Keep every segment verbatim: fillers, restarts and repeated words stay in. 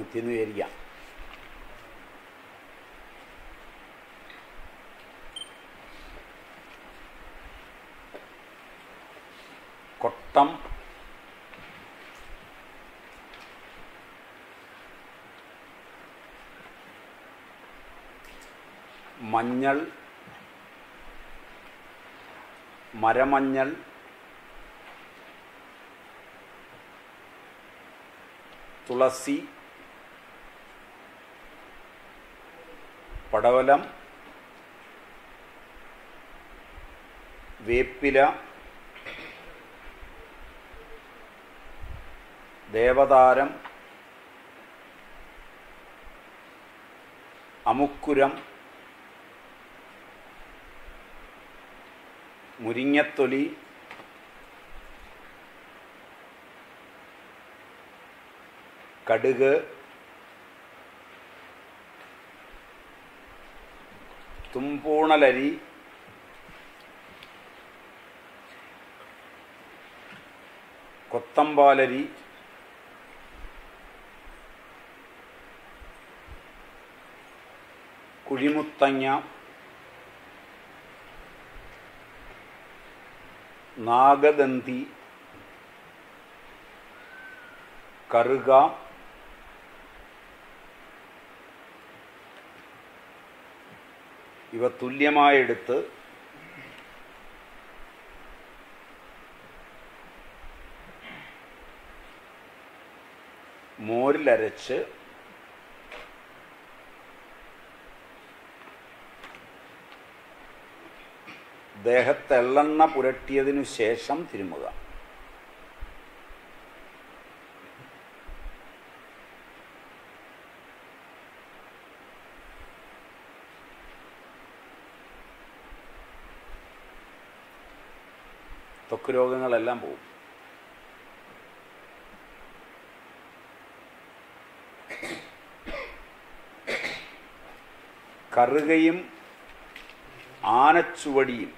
കുത്തിയെന്ന് വിചാരിക്കാം. കൊട്ടം, മഞ്ഞൾ, മരമഞ്ഞൾ, തുളസി, പടവലം, വേപ്പില, ദേവതാരം, അമുക്കുരം, മുരിങ്ങത്തൊലി, കടുക്, തുമ്പൂണലരി, കൊത്തമ്പാലരി, കുഴിമുത്തങ്ങ, നാഗദന്തി, കറുക, ഇവ തുല്യമായെടുത്ത് മോരിലരച്ച് ദേഹത്ത് എള്ളെണ്ണ പുരട്ടിയതിനു ശേഷം തിരുമുക. ത്വക്ക് രോഗങ്ങളെല്ലാം പോകും. കറുകയും ആനച്ചുവടിയും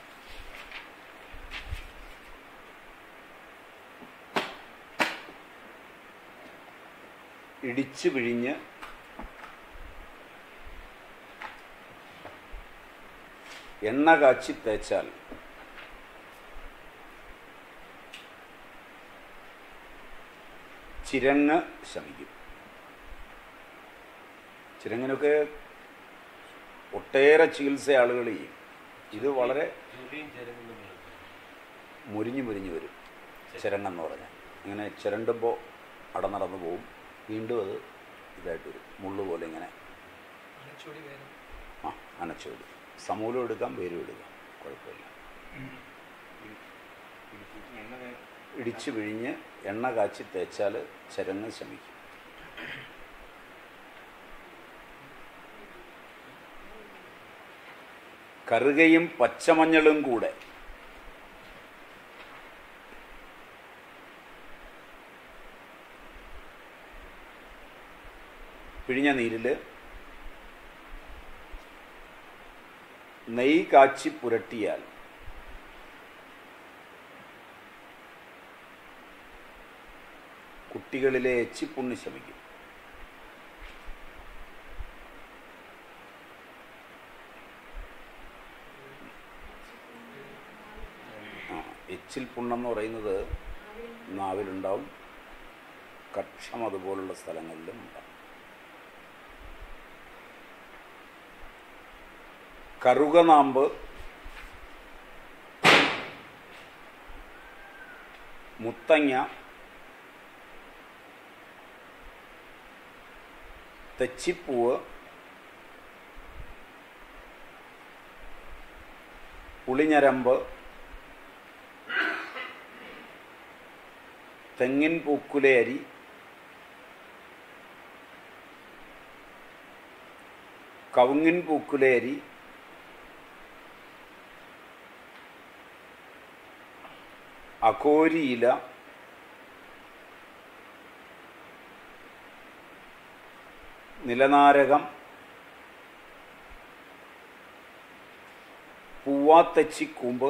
ഇടിച്ചു പിഴിഞ്ഞ് എണ്ണ കാച്ചി തേച്ചാൽ ചിരങ്ങ് ശമിക്കും. ചിരങ്ങിനൊക്കെ ഒട്ടേറെ ചികിത്സ ആളുകൾ ചെയ്യും. ഇത് വളരെ മുരിഞ്ഞു മുരിഞ്ഞു വരും ചിരങ്ങെന്ന് പറഞ്ഞാൽ. ഇങ്ങനെ ചിരണ്ടുമ്പോൾ അടനടന്നു പോവും. വീണ്ടും അത് ഇതായിട്ട് വരും, മുള്ളു പോലെ ഇങ്ങനെ. ആ അനച്ചോടി സമൂലം എടുക്കാം, വേരും എടുക്കാം, കുഴപ്പമില്ല. ഇടിച്ചു പിഴിഞ്ഞ് എണ്ണ കാച്ചി തേച്ചാൽ ചിരങ്ങ് ശമിക്കും. കറുകയും പച്ചമഞ്ഞളും കൂടെ പിഴിഞ്ഞ നീരിൽ നെയ്യ് കാച്ചി പുരട്ടിയാൽ കുട്ടികളിലെ എച്ചിപ്പുണ്ണ് ശമിക്കും. ആ എച്ചിൽ പുണ്ണെന്ന് പറയുന്നത് നാവിലുണ്ടാവും, കക്ഷം അതുപോലുള്ള സ്ഥലങ്ങളിലും ഉണ്ടാവും. കറുകനാമ്പ്, മുത്തങ്ങ, തെച്ചിപ്പൂവ്, പുളിഞ്ഞരമ്പ്, തെങ്ങിൻ പൂക്കുലയരി, കവുങ്ങിൻ പൂക്കുലയരി, അകോരിയില, നിലനാരകം, പൂവാത്തെച്ചിക്കൂമ്പ്,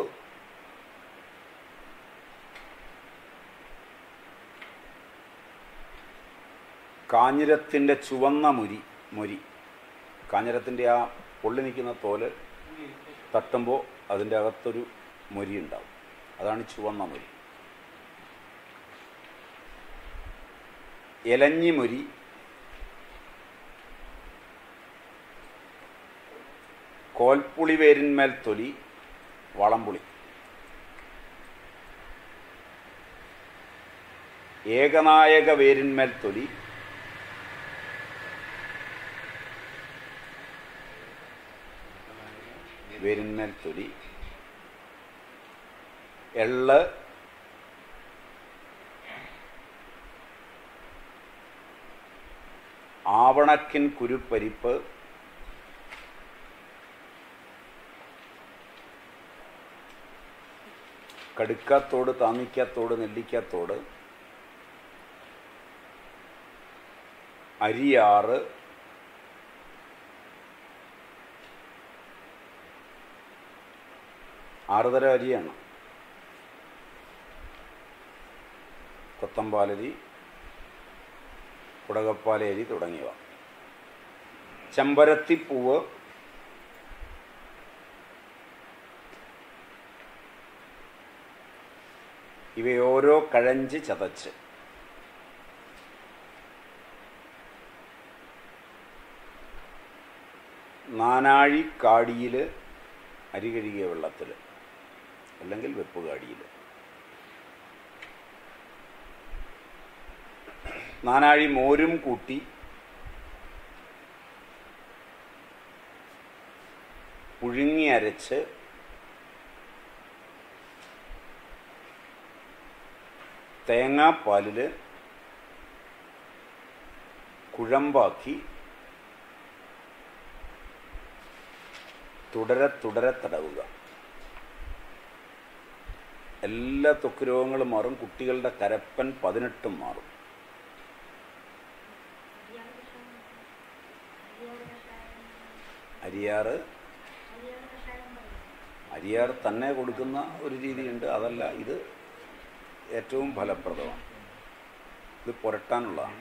കാഞ്ഞിരത്തിൻ്റെ ചുവന്ന മുരി മൊരി കാഞ്ഞിരത്തിൻ്റെ ആ പൊള്ളി നിൽക്കുന്ന തോല് തട്ടുമ്പോൾ അതിൻ്റെ അകത്തൊരു മൊരി ഉണ്ടാവും. അതാണ് ചുവന്ന മൊരി. ഇലഞ്ഞിമൊരി, കോൽപ്പുളി വേരിന്മേൽ തൊലി, വളംപുളി. ഏകനായക വേരിന്മേൽ തൊലി, വേരിന്മേൽ തൊലി. എള്ള്, ആവണക്കിൻ കുരുപ്പരിപ്പ്, കടുക്കാത്തോട്, താന്നിക്കാത്തോട്, നെല്ലിക്കാത്തോട്, അരിയാറ്, ആറുതരം അരിയാണ്. കൊത്തമ്പാലരി, കുടകപ്പാലരി തുടങ്ങിയവ. ചെമ്പരത്തിപ്പൂവ്, ഇവയോരോ കഴഞ്ച് ചതച്ച് നാനാഴി കാടിയിൽ അരി കഴുകിയ വെള്ളത്തിൽ അല്ലെങ്കിൽ വെപ്പ് കാടിയിൽ നാനാഴി മോരും കൂട്ടി പുഴുങ്ങി അരച്ച് തേങ്ങാപ്പാലിൽ കുഴമ്പാക്കി തുടരെ തുടരെ തടവുക. എല്ലാ ത്വക്ക് രോഗങ്ങളും മാറും. കുട്ടികളുടെ കരപ്പൻ പതിനെട്ടും മാറും. അരിയാറ് അരിയാർ തന്നെ കൊടുക്കുന്ന ഒരു രീതിയുണ്ട്. അതല്ല, ഇത് ഏറ്റവും ഫലപ്രദമാണ്. ഇത് പുരട്ടാനുള്ളതാണ്.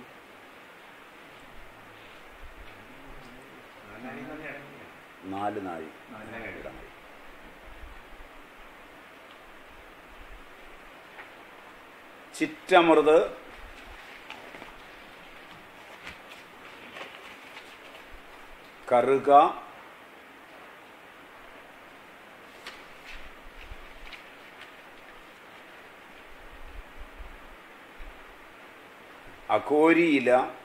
നാല് നാഴി ഇടനാഴി. ചിറ്റമൃത്, കറുക, അകോരിയില,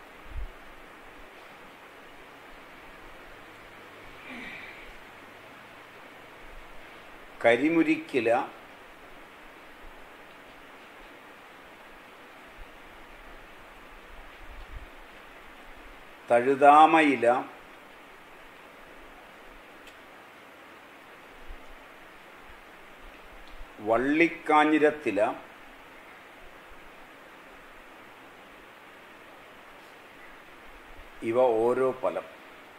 കരിമുരിക്കില, തഴുതാമയില, വള്ളിക്കാഞ്ഞിരത്തില, ഇവ ഓരോ ഫലം.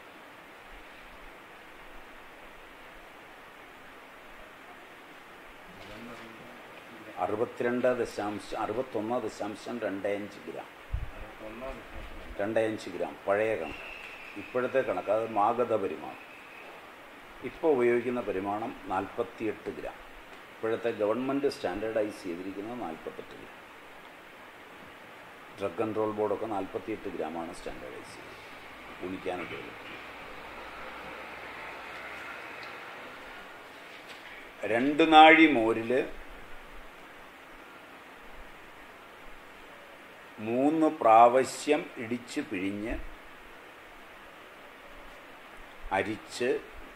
അറുപത്തിരണ്ട് ദശാംശം അറുപത്തൊന്ന് ദശാംശം രണ്ട് അഞ്ച് ഗ്രാം രണ്ട് അഞ്ച് ഗ്രാം പഴയ കണക്ക്. ഇപ്പോഴത്തെ കണക്ക് അത് മാഗധ പരിമാണം. ഇപ്പോൾ ഉപയോഗിക്കുന്ന പരിമാണം നാൽപ്പത്തിയെട്ട് ഗ്രാം. ഇപ്പോഴത്തെ ഗവൺമെൻറ് സ്റ്റാൻഡേർഡൈസ് ചെയ്തിരിക്കുന്നത് നാൽപ്പത്തെട്ട് ഗ്രാം. ഡ്രഗ് കൺട്രോൾ ബോർഡൊക്കെ നാൽപ്പത്തിയെട്ട് ഗ്രാമാണ് സ്റ്റാൻഡേർഡൈസ് ചെയ്തത്. കുളിക്കാനൊക്കെ രണ്ട് നാഴി മോരിൽ മൂന്ന് പ്രാവശ്യം ഇടിച്ച് പിഴിഞ്ഞ് അരിച്ച്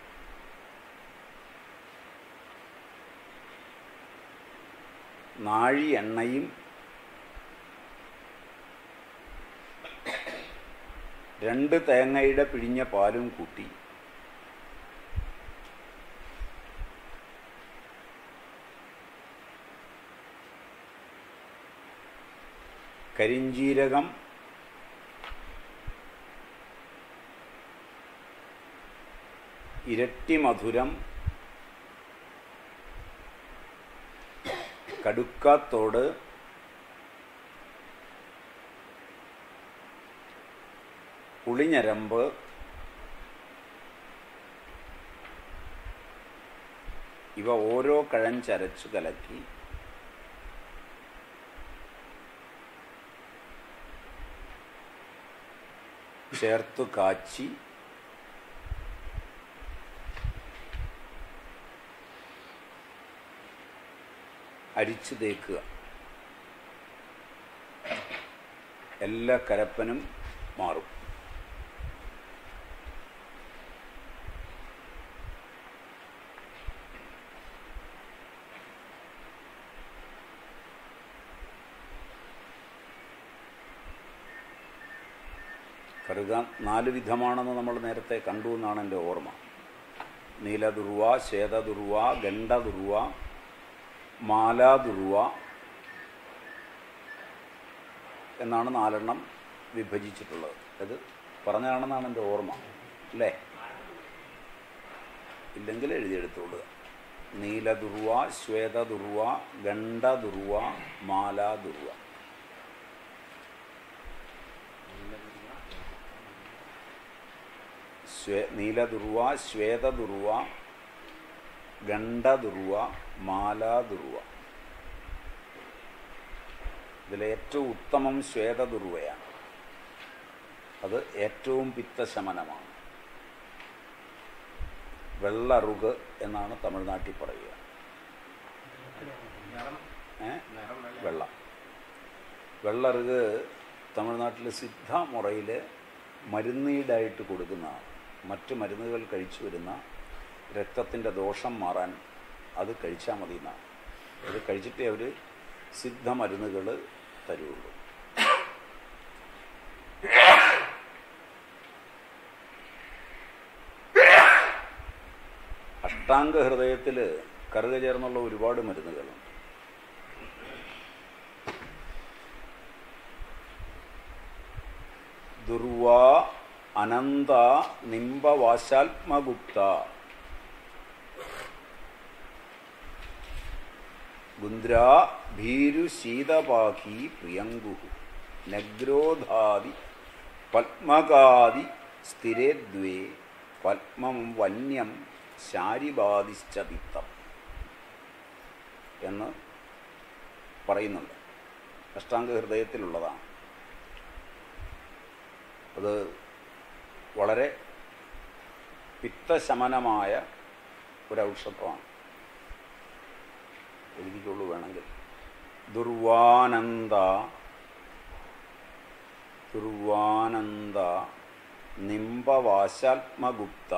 നാഴി എണ്ണയും രണ്ട് തേങ്ങയുടെ പിഴിഞ്ഞ പാലും കൂട്ടി കരിഞ്ജീരകം, ഇരട്ടി മധുരം, കടുക്കാത്തോട്, പുളിഞ്ഞരമ്പ്, ഇവ ഓരോ കഴഞ്ചരച്ചു കലക്കി ചേർത്തു കാച്ചി അരിച്ചു തേക്കുക. എല്ലാ കരപ്പനും മാറും. കറുക നാല് വിധമാണെന്ന് നമ്മൾ നേരത്തെ കണ്ടു എന്നാണ് എൻ്റെ ഓർമ്മ. നീലദുർവ, ശ്വേതദുർവ, ഗണ്ഡദുർവ, മാലാദുർവ എന്നാണ് നാലെണ്ണം വിഭജിച്ചിട്ടുള്ളത്. ഇത് പറഞ്ഞതാണെന്നാണ് എൻ്റെ ഓർമ്മ, അല്ലേ? ഇല്ലെങ്കിൽ എഴുതിയെടുത്തോളുക. നീലദുർവ, ശ്വേതദുർവ, ഗണ്ഡദുർവ, മാലാദുർവ. നീലദുർവ, ശ്വേതദുർവ, ഗണ്ഡദുർവ, മാലാദുർവ. ഇതിലേറ്റവും ഉത്തമം ശ്വേതദുർവയാണ്. അത് ഏറ്റവും പിത്തശമനമാണ്. വെള്ളറുക് എന്നാണ് തമിഴ്നാട്ടിൽ പറയുക. ഏ വെള്ള വെള്ളറുക് തമിഴ്നാട്ടിൽ സിദ്ധ മുറയിൽ മരുന്നീടായിട്ട് കൊടുക്കുന്നതാണ്. മറ്റ് മരുന്നുകൾ കഴിച്ചു വരുന്ന രക്തത്തിൻ്റെ ദോഷം മാറാൻ അത് കഴിച്ചാൽ മതി എന്നാണ്. അത് കഴിച്ചിട്ടേ അവർ സിദ്ധ മരുന്നുകൾ തരുള്ളൂ. അഷ്ടാംഗ ഹൃദയത്തിൽ കറുക ചേർന്നുള്ള ഒരുപാട് മരുന്നുകളുണ്ട്. ദുർവ, അനന്ത, നിംബ, വാശാത്മഗുപ്ത, ഗുന്ദ്ര, ഭീരു, ശീതപാഖി, പ്രിയങ്കു, നഗ്രോധാദി, പത്മകാദി, സ്ഥിരേദ്വേ, പത്മം, വന്യം, ശാരിബാദിശ്ചപിത്തം എന്ന് പറയുന്നുണ്ട്. അഷ്ടാംഗ ഹൃദയത്തിലുള്ളതാണ്. അത് വളരെ പിത്തശമനമായ ഒരൗഷധമാണ്. എഴുതിക്കൊള്ളു വേണമെങ്കിൽ. ദുർവാനന്ദ, ദുർവാനന്ദ, നിംബവാശാത്മഗുപ്ത.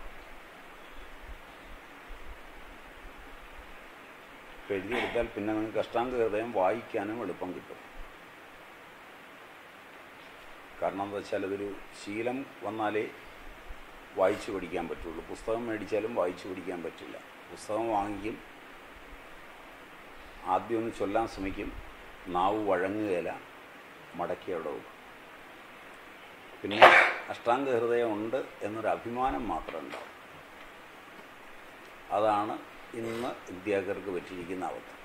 എഴുതിയെടുത്താൽ പിന്നെ നിങ്ങൾക്ക് അഷ്ടാംഗ ഹൃദയം വായിക്കാനും എളുപ്പം കിട്ടും. കാരണം എന്താ വെച്ചാൽ ഇതൊരു ശീലം വന്നാലേ വായിച്ചു പഠിക്കാൻ പറ്റുള്ളൂ. പുസ്തകം മേടിച്ചാലും വായിച്ചു പഠിക്കാൻ പറ്റില്ല. പുസ്തകം വാങ്ങിക്കും, ആദ്യം ഒന്ന് ചൊല്ലാൻ ശ്രമിക്കും, നാവ് വഴങ്ങുകയില്ല, മടക്കി അവിടെ വെക്കും. പിന്നെ അഷ്ടാംഗ ഹൃദയം ഉണ്ട് എന്നൊരു അഭിമാനം മാത്രം ഉണ്ടാവും. അതാണ് ഇന്ന് വിദ്യാർത്ഥികൾക്ക് പറ്റിയിരിക്കുന്ന അവസ്ഥ.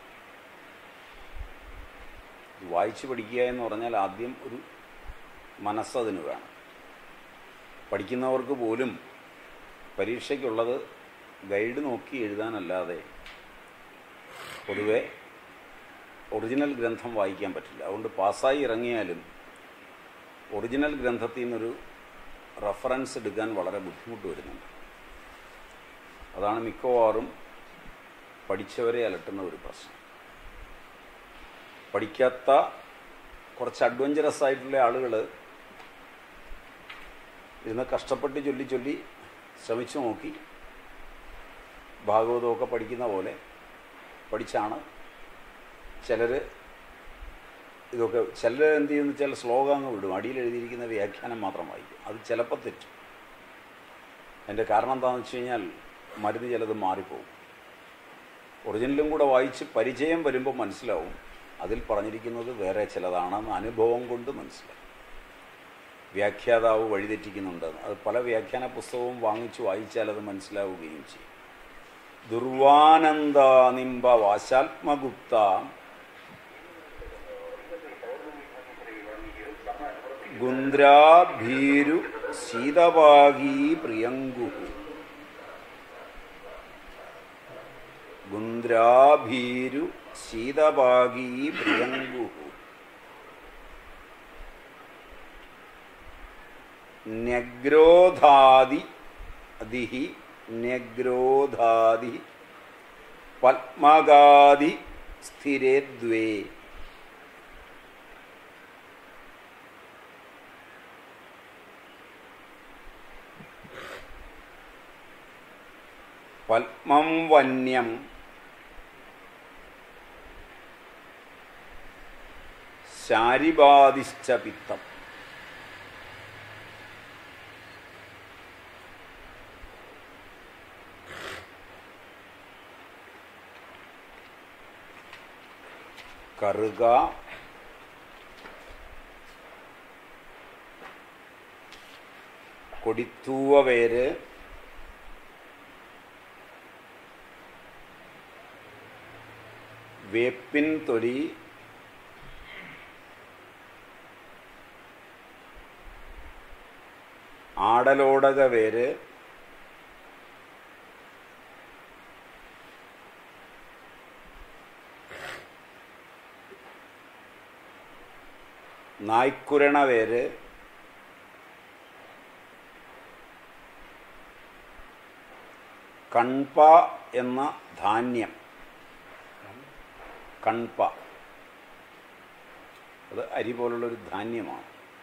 വായിച്ചു പഠിക്കുക എന്ന് പറഞ്ഞാൽ ആദ്യം ഒരു മനസ്സതിന് വേണം. പഠിക്കുന്നവർക്ക് പോലും പരീക്ഷയ്ക്കുള്ളത് ഗൈഡ് നോക്കി എഴുതാനല്ലാതെ പൊതുവെ ഒറിജിനൽ ഗ്രന്ഥം വായിക്കാൻ പറ്റില്ല. അതുകൊണ്ട് പാസ്സായി ഇറങ്ങിയാലും ഒറിജിനൽ ഗ്രന്ഥത്തിൽ നിന്നൊരു റെഫറൻസ് എടുക്കാൻ വളരെ ബുദ്ധിമുട്ട് വരുന്നുണ്ട്. അതാണ് മിക്കവാറും പഠിച്ചവരെ അലട്ടുന്ന ഒരു പ്രശ്നം. പഠിക്കാത്ത കുറച്ച് അഡ്വഞ്ചറസ് ആയിട്ടുള്ള ആളുകൾ ഇരുന്ന് കഷ്ടപ്പെട്ട് ചൊല്ലി ചൊല്ലി ശ്രമിച്ചു നോക്കി ഭാഗവതമൊക്കെ പഠിക്കുന്ന പോലെ പഠിച്ചാണ് ചിലർ ഇതൊക്കെ. ചിലർ എന്ത് ചെയ്യുന്ന ചില ശ്ലോകങ്ങൾ വിടും, അടിയിൽ എഴുതിയിരിക്കുന്ന വ്യാഖ്യാനം മാത്രം വായിക്കും. അത് ചിലപ്പോൾ തെറ്റും. അതിൻ്റെ കാരണം എന്താണെന്ന് വെച്ച് കഴിഞ്ഞാൽ മരുന്ന് ചിലത് മാറിപ്പോകും. ഒറിജിനലും കൂടെ വായിച്ച് പരിചയം വരുമ്പോൾ മനസ്സിലാവും അതിൽ പറഞ്ഞിരിക്കുന്നത് വേറെ ചിലതാണെന്ന് അനുഭവം കൊണ്ട് മനസ്സിലാവും. വ്യാഖ്യാതാവ് വഴിതെറ്റിക്കുന്നുണ്ടെന്ന് അത് പല വ്യാഖ്യാന പുസ്തകവും വാങ്ങിച്ച് വായിച്ചാൽ അത് മനസ്സിലാവുകയും ചെയ്യും. ദുർവാനന്ദ, നിംബ, വാശാത്മഗുപ്ത, ഗുന്ദ്രാഭീരു ശീതവാഗീ പ്രിയങ്കു. ഗുന്ദ്രാഭീരു ശീതവാഗീ പ്രിയങ്കു. ന്യഗ്രോധാദി ദിഹി ന്യഗ്രോധാദി പത്മഗാദി സ്ഥിരേ ദ്വേ. പത്മം വന്യം ശാരിബാദിശ്ച പിത്തം. കറുക, കൊടിത്തൂവ വേര്, വേപ്പിൻ തൊലി, ആടലോടക വേര്, നായ്ക്കുരണ വേര്, കൺപ എന്ന ധാന്യം. കൺപ അത് അരി പോലുള്ളൊരു ധാന്യമാണ്.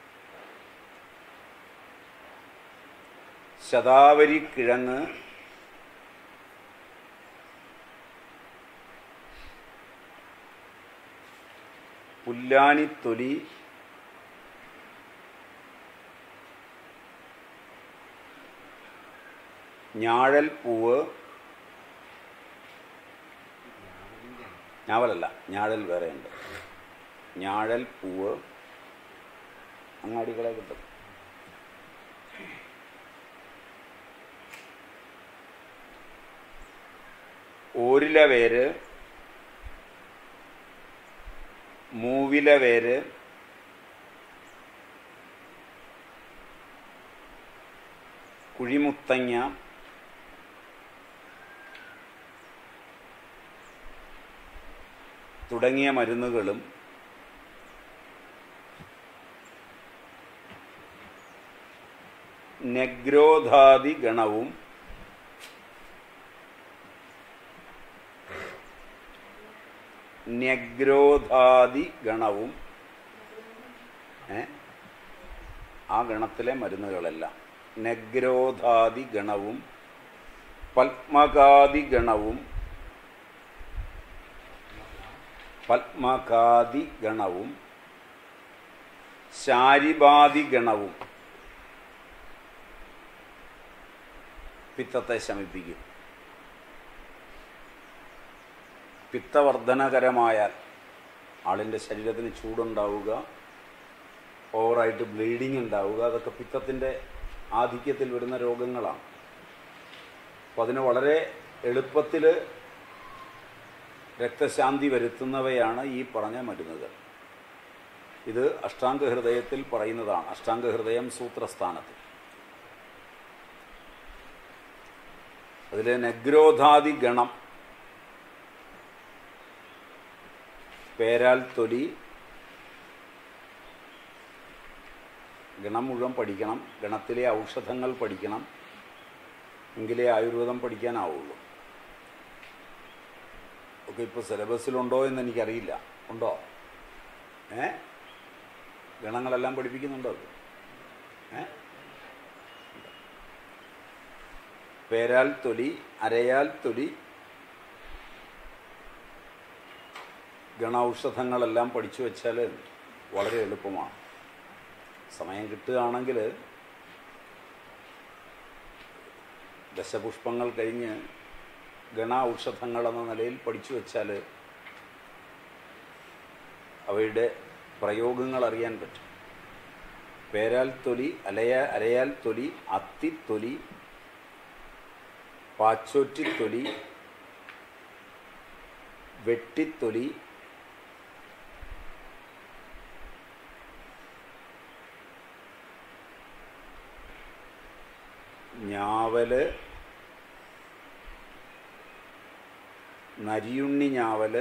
ശതാവരി കിഴങ്ങ്, പുല്ലാനിത്തൊലി, ഞാഴൽ പൂവ്, ഞാവലല്ല ഞാഴൽ വേറെയുണ്ട്, ഞാഴൽ പൂവ് അങ്ങാടികളെ കിട്ടും. ഓരില വേര്, മൂവില വേര്, കുഴിമുത്തങ്ങ, തുടങ്ങിയ മരുന്നുകളും ന്യഗ്രോധാദി ഗണവും ന്യഗ്രോധാദി ഗണവും ഏ ആ ഗണത്തിലെ മരുന്നുകളെല്ലാം ന്യഗ്രോധാദി ഗണവും പത്മകാദി ഗണവും പത്മകാദി ഗണവും ശാരിബാദി ഗണവും പിത്തത്തെ ശമിപ്പിക്കും. പിത്തവർദ്ധനകരമായാൽ ആളിൻ്റെ ശരീരത്തിന് ചൂടുണ്ടാവുക, ഓവറായിട്ട് ബ്ലീഡിങ് ഉണ്ടാവുക, അതൊക്കെ പിത്തത്തിൻ്റെ ആധിക്യത്തിൽ വരുന്ന രോഗങ്ങളാണ്. അപ്പം അതിന് വളരെ എളുപ്പത്തിൽ രക്തശാന്തി വരുത്തുന്നവയാണ് ഈ പറഞ്ഞ മരുന്നുകൾ. ഇത് അഷ്ടാംഗഹൃദയത്തിൽ പറയുന്നതാണ്. അഷ്ടാംഗഹൃദയം സൂത്രസ്ഥാനത്ത്. അതിൽ നഗ്രോധാദി ഗണം, പേരാൽ തൊലി, ഗണം മുഴുവൻ പഠിക്കണം. ഗണത്തിലെ ഔഷധങ്ങൾ പഠിക്കണം, എങ്കിലേ ആയുർവേദം പഠിക്കാനാവുള്ളൂ. ഒക്കെ ഇപ്പോൾ സിലബസിലുണ്ടോ എന്ന് എനിക്കറിയില്ല. ഉണ്ടോ? ഏ ഗണങ്ങളെല്ലാം പഠിപ്പിക്കുന്നുണ്ടോ? ഏ പേരാൽ തൊലി, അരയാൽ തൊലി, ഗണൌഷധങ്ങളെല്ലാം പഠിച്ചു വെച്ചാൽ വളരെ എളുപ്പമാണ്. സമയം കിട്ടുകയാണെങ്കിൽ ദശപുഷ്പങ്ങൾ കഴിഞ്ഞ് ഗണ ഔഷധങ്ങളെന്ന നിലയിൽ പഠിച്ചു വെച്ചാൽ അവയുടെ പ്രയോഗങ്ങൾ അറിയാൻ പറ്റും. പേരാൽ തൊലി, അലയ അരയാൽ തൊലി, അത്തിത്തൊലി, പാച്ചോറ്റിത്തൊലി, വെട്ടിത്തൊലി, ഞാവല്, നരിയുണ്ണി ഞാവല്,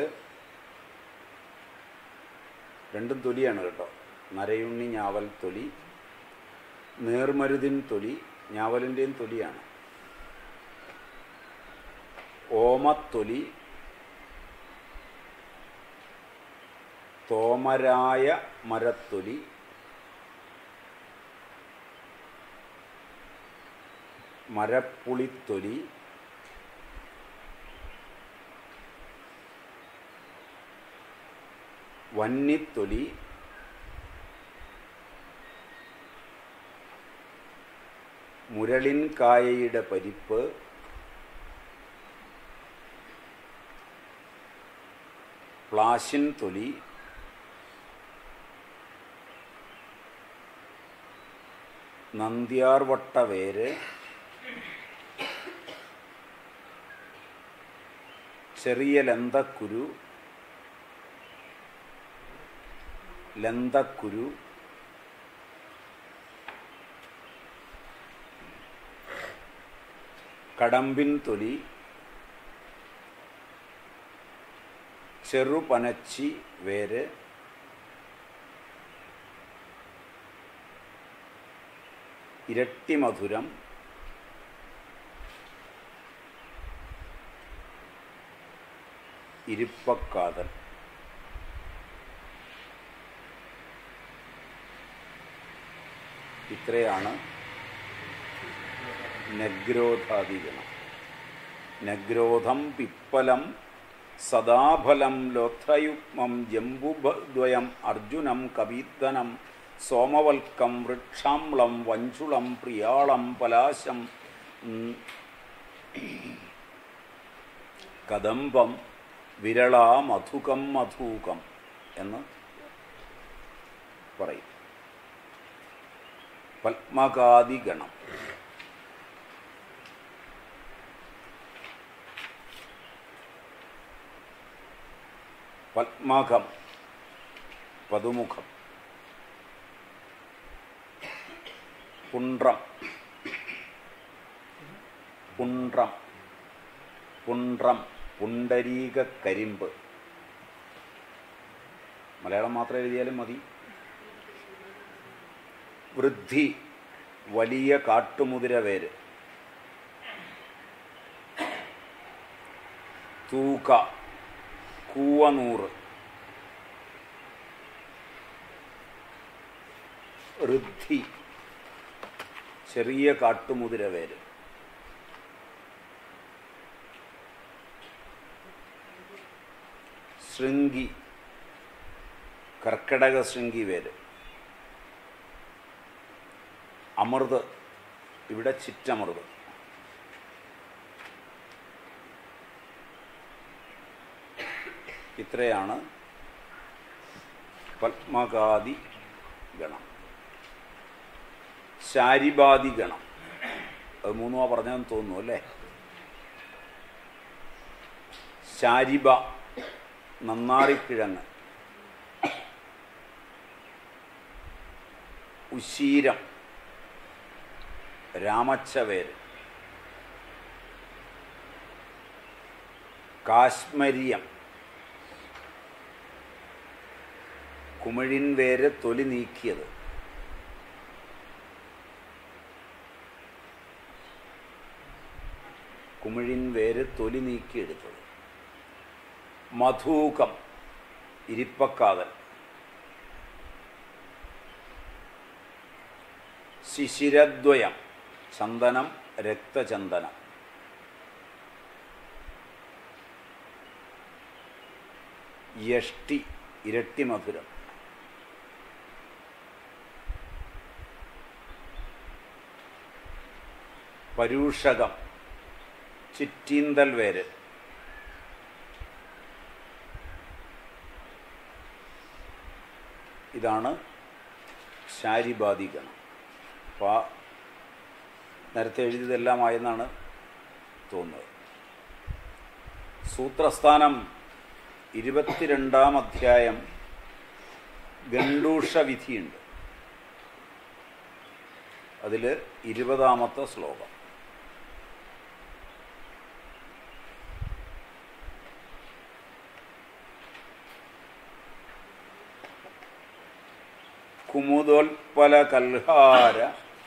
രണ്ടും തൊലിയാണ് കേട്ടോ. നരയുണ്ണി ഞാവൽ തൊലി, നേർമരുതിൻ തൊലി, ഞാവലിൻ്റെയും തൊലിയാണ്. ഓമത്തൊലി, തോമരായ മരത്തൊലി, മരപ്പുളിത്തൊലി, വന്നിത്തൊലി, മുരളിൻകായയുടെ പരിപ്പ്, പ്ലാശിൻ തൊലി, നന്ദ്യാർവട്ടവേര്, ചെറിയ ലന്തക്കുരു, ലന്തക്കുരു, കടമ്പിൻ തൊലി, ചെറുപനച്ചി വേര്, ഇരട്ടിമധുരം, ഇരിപ്പക്കാതൽ. ഇത്രയാണ് നഗ്രോധാദിഗണം. നഗ്രോധം പിപ്പലം സദാഫലം ലോത്രയുഗ്മം ജംബുദ്വയം അർജുനം കപീത്തനം സോമവൽക്കം വൃക്ഷാമ്ളം വഞ്ചുളം പ്രിയാളം പലാശം കദംബം വിരള മധുകം മധൂകം എന്ന് പറയും. പത്മകാദിഗണം. പത്മകം പതുമുഖം, പുണ്ട്രം പുണ്ട്രം പുണ്ട്രം പുണ്ടരീക കരിമ്പ്. മലയാളം മാത്രം എഴുതിയാലും മതി. വൃദ്ധി വലിയ കാട്ടുമുതിരവേര്. തൂക കൂവനൂറ്. ഋദ്ധി ചെറിയ കാട്ടുമുതിരവേര്. ശൃംഗി കർക്കിടക ശൃംഗി വേര്. അമൃത് ഇവിടെ ചിറ്റമൃത്. ഇത്രയാണ് പത്മകാദി ഗണം. ശാരിബാദി ഗണം അത് മൂന്നുമാ പറഞ്ഞതെന്ന് തോന്നുന്നു അല്ലേ? ശാരിബ നന്നാറിക്കിഴങ്ങ്. ഉശീരം രാമച്ചവേര്. കാശ്മരിയം കുമിഴിൻ വേര് തൊലി നീക്കിയത്. കുമിഴിൻ വേര് തൊലി നീക്കിയെടുത്തത്. മധൂകം ഇരിപ്പക്കാതൽ. ശിശിരദ്വയം ചന്ദനം രക്തചന്ദനം. യഷ്ടി ഇരട്ടിമധുരം. പരൂഷകം ചിറ്റീന്തൽ വേര്. ഇതാണ് ശാരിബാദിഗണം. അപ്പോൾ ആ നേരത്തെ എഴുതിയതെല്ലാമായെന്നാണ് തോന്നുന്നത്. സൂത്രസ്ഥാനം ഇരുപത്തിരണ്ടാം അധ്യായം ഗണ്ടൂഷ വിധിയുണ്ട്. അതിൽ ഇരുപതാമത്തെ ശ്ലോകം. കുമുദോൽപല കൽഹാര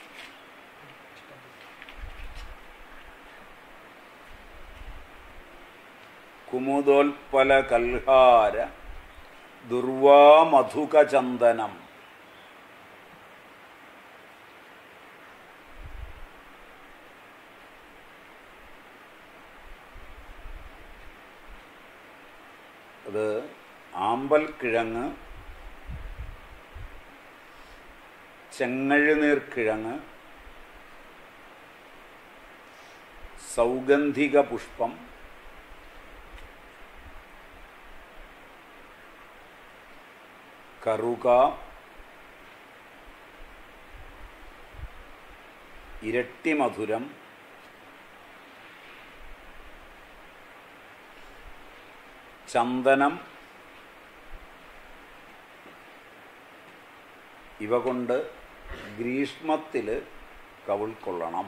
കുമുദോൽപല കൽഹാര ദുർവാമധുകചന്ദനം. അത് ആമ്പൽ കിഴങ്ങ്, ചെങ്ങഴുനീർ കിഴങ്ങ്, സൗഗന്ധിക പുഷ്പം, കറുക, ഇരട്ടി മധുരം, ചന്ദനം ഇവ കൊണ്ട് ഗ്രീഷ്മത്തിൽ കവിൾ കൊള്ളണം.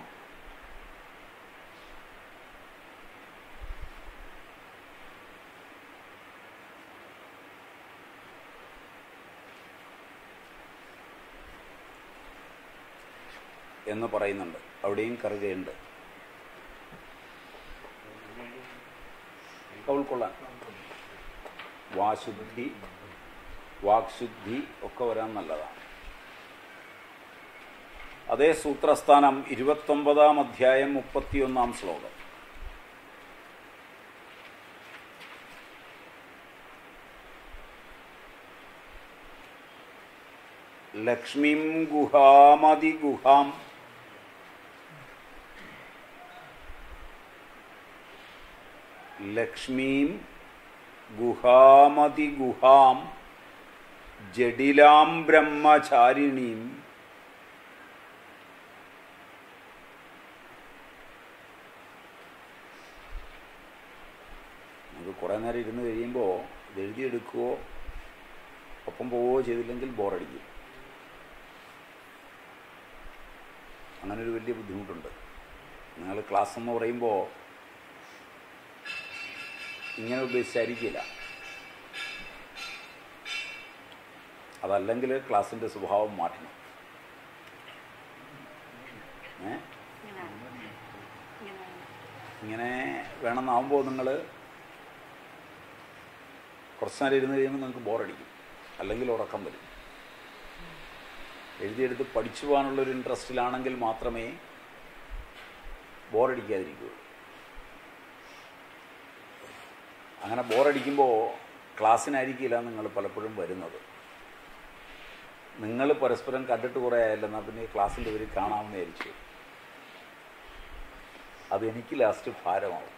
എന്ന് പറയുന്നുണ്ട്. അവിടെയും കറുകയുണ്ട്. കവിൾ കൊള്ളാൻ വാശുദ്ധി, വാക്ശുദ്ധി ഒക്കെ വരാൻ നല്ലതാണ്. അതേ സൂത്രസ്ഥാനം ഇരുപത്തൊമ്പതാം അധ്യായം മുപ്പത്തിയൊന്നാം ശ്ലോകം. ലക്ഷ്മീം ഗുഹാമതിഗുഹാം ലക്ഷ്മീം ഗുഹാമതിഗുഹാം ജഡിലാം ബ്രഹ്മചാരിണീം നമുക്ക് കുറേ നേരം ഇരുന്ന് കഴിയുമ്പോൾ ഇത് എഴുതിയെടുക്കുകയോ ഒപ്പം പോവുകയോ ചെയ്തില്ലെങ്കിൽ ബോറടിക്കും. അങ്ങനൊരു വലിയ ബുദ്ധിമുട്ടുണ്ട്. നിങ്ങൾ ക്ലാസ് എന്ന് പറയുമ്പോൾ ഇങ്ങനെ ഉദ്ദേശിച്ചായിരിക്കില്ല. അതല്ലെങ്കിൽ ക്ലാസ്സിൻ്റെ സ്വഭാവം മാറ്റണം. ഏ ഇങ്ങനെ വേണമെന്നാവുമ്പോൾ നിങ്ങൾ കുറച്ച് നേരം ഇരുന്ന് കഴിയുമ്പോൾ നിങ്ങൾക്ക് ബോറടിക്കും, അല്ലെങ്കിൽ ഉറക്കം വരും. എഴുതിയെടുത്ത് പഠിച്ചു പോകാനുള്ളൊരു ഇൻട്രസ്റ്റിലാണെങ്കിൽ മാത്രമേ ബോറടിക്കാതിരിക്കുകയുള്ളൂ. അങ്ങനെ ബോറടിക്കുമ്പോൾ ക്ലാസ്സിനായിരിക്കില്ല നിങ്ങൾ പലപ്പോഴും വരുന്നത്. നിങ്ങൾ പരസ്പരം കണ്ടിട്ട് കുറേ ആയല്ലോ, എന്നാൽ പിന്നെ ക്ലാസ്സിൻ്റെ പേര് കാണാമെന്ന് വിചാരിച്ചു. അത് എനിക്ക് ലാസ്റ്റ് ഭാരമാവും.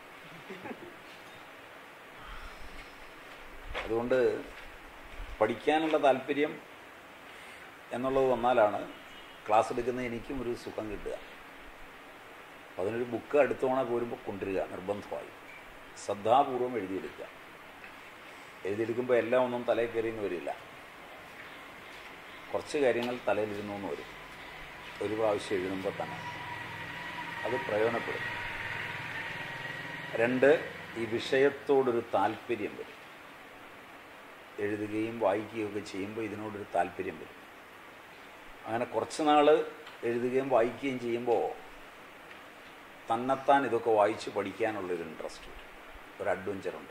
അതുകൊണ്ട് പഠിക്കാനുള്ള താല്പര്യം എന്നുള്ളത് വന്നാലാണ് ക്ലാസ് എടുക്കുന്ന എനിക്കും ഒരു സുഖം കിട്ടുക. അതിനൊരു ബുക്ക് അടുത്ത തവണ പോരുമ്പോൾ കൊണ്ടുവരിക നിർബന്ധമായി. ശ്രദ്ധാപൂർവം എഴുതിയെടുക്കുക. എഴുതിയെടുക്കുമ്പോൾ എല്ലാം ഒന്നും തലയിൽ കയറിയെന്ന് വരില്ല. കുറച്ച് കാര്യങ്ങൾ തലയിലിരുന്നു എന്ന് വരും ഒരു പ്രാവശ്യം എഴുതുമ്പോൾ തന്നെ. അത് പ്രയോജനപ്പെടും. രണ്ട്, ഈ വിഷയത്തോടൊരു താല്പര്യം വരും. എഴുതുകയും വായിക്കുകയൊക്കെ ചെയ്യുമ്പോൾ ഇതിനോടൊരു താല്പര്യം വരും. അങ്ങനെ കുറച്ച് നാൾ എഴുതുകയും വായിക്കുകയും ചെയ്യുമ്പോൾ തന്നെത്താൻ ഇതൊക്കെ വായിച്ച് പഠിക്കാനുള്ളൊരു ഇൻട്രസ്റ്റ്, ഒരു അഡ്വഞ്ചറുണ്ട്.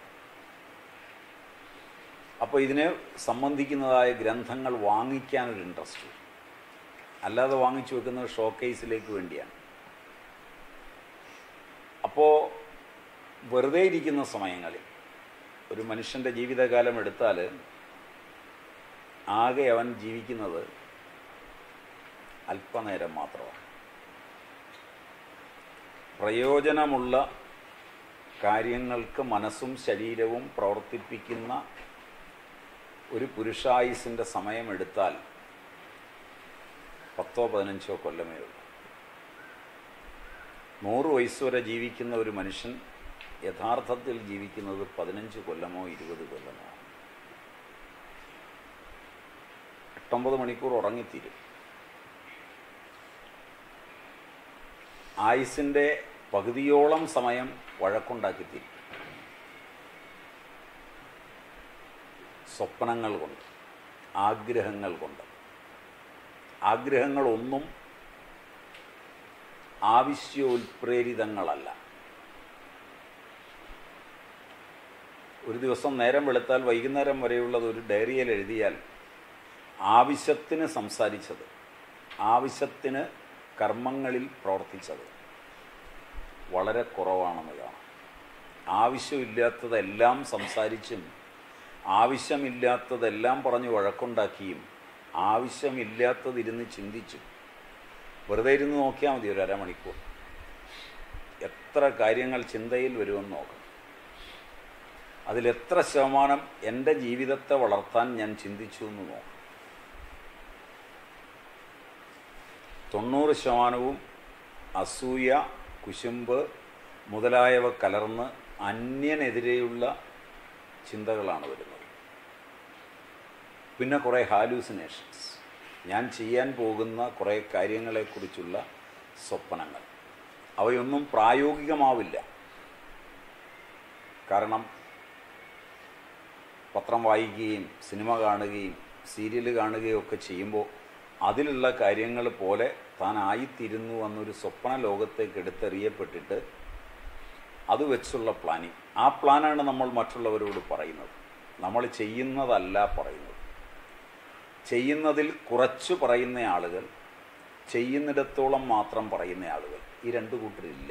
അപ്പോൾ ഇതിനെ സംബന്ധിക്കുന്നതായ ഗ്രന്ഥങ്ങൾ വാങ്ങിക്കാനൊരു ഇൻട്രസ്റ്റ്. അല്ലാതെ വാങ്ങിച്ചു വെക്കുന്നത് ഷോക്കേസിലേക്ക് വേണ്ടിയാണ്. അപ്പോൾ വെറുതെ ഇരിക്കുന്ന സമയങ്ങളിൽ ഒരു മനുഷ്യൻ്റെ ജീവിതകാലം എടുത്താൽ ആകെ അവൻ ജീവിക്കുന്നത് അല്പനേരം മാത്രമാണ്. പ്രയോജനമുള്ള കാര്യങ്ങൾക്ക് മനസ്സും ശരീരവും പ്രവർത്തിപ്പിക്കുന്ന ഒരു പുരുഷായുസിൻ്റെ സമയമെടുത്താൽ പത്തോ പതിനഞ്ചോ കൊല്ലമേ ഉള്ളൂ. നൂറ് വയസ്സ് വരെ ജീവിക്കുന്ന ഒരു മനുഷ്യൻ യഥാർത്ഥത്തിൽ ജീവിക്കുന്നത് പതിനഞ്ച് കൊല്ലമോ ഇരുപത് കൊല്ലമോ. എട്ടൊമ്പത് മണിക്കൂർ ഉറങ്ങിത്തീരും. ആയുസിൻ്റെ പകുതിയോളം സമയം വഴക്കുണ്ടാക്കിത്തീരും. സ്വപ്നങ്ങൾ കൊണ്ട്, ആഗ്രഹങ്ങൾ കൊണ്ട്, ആഗ്രഹങ്ങളൊന്നും ആവശ്യോൽപ്രേരിതങ്ങളല്ല. ഒരു ദിവസം നേരം വെളുത്താൽ വൈകുന്നേരം വരെയുള്ളത് ഒരു ഡയറിയിൽ എഴുതിയാൽ ആവശ്യത്തിന് സംസാരിച്ചത്, ആവശ്യത്തിന് കർമ്മങ്ങളിൽ പ്രവർത്തിച്ചത് വളരെ കുറവാണെന്ന് കാണാം. ആവശ്യമില്ലാത്തതെല്ലാം സംസാരിച്ചും ആവശ്യമില്ലാത്തതെല്ലാം പറഞ്ഞ് വഴക്കുണ്ടാക്കിയും ആവശ്യമില്ലാത്തതിരുന്ന് ചിന്തിച്ചും വെറുതെ ഇരുന്ന് നോക്കിയാൽ മതി ഒരു അരമണിക്കൂർ, എത്ര കാര്യങ്ങൾ ചിന്തയിൽ വരുമെന്ന് നോക്കണം. അതിലെത്ര ശതമാനം എൻ്റെ ജീവിതത്തെ വളർത്താൻ ഞാൻ ചിന്തിച്ചു എന്ന് നോക്കണം. തൊണ്ണൂറ് ശതമാനവും അസൂയ, കുശുമ്പ് മുതലായവ കലർന്ന് അന്യനെതിരെയുള്ള ചിന്തകളാണ് വരുന്നത്. പിന്നെ കുറേ ഹാലൂസിനേഷൻസ്, ഞാൻ ചെയ്യാൻ പോകുന്ന കുറേ കാര്യങ്ങളെക്കുറിച്ചുള്ള സ്വപ്നങ്ങൾ. അവയൊന്നും പ്രായോഗികമാവില്ല. കാരണം പത്രം വായിക്കുകയും സിനിമ കാണുകയും സീരിയൽ കാണുകയും ഒക്കെ ചെയ്യുമ്പോൾ അതിലുള്ള കാര്യങ്ങൾ പോലെ താൻ ആയിത്തീരുന്നു എന്നൊരു സ്വപ്ന ലോകത്തേക്ക് എടുത്തെറിയപ്പെട്ടിട്ട് അത് വെച്ചുള്ള പ്ലാനിങ്. ആ പ്ലാനാണ് നമ്മൾ മറ്റുള്ളവരോട് പറയുന്നത്. നമ്മൾ ചെയ്യുന്നതല്ല പറയുന്നത്. ചെയ്യുന്നതിൽ കുറച്ച് പറയുന്ന ആളുകൾ, ചെയ്യുന്നിടത്തോളം മാത്രം പറയുന്ന ആളുകൾ, ഈ രണ്ടു കൂട്ടരില്ല.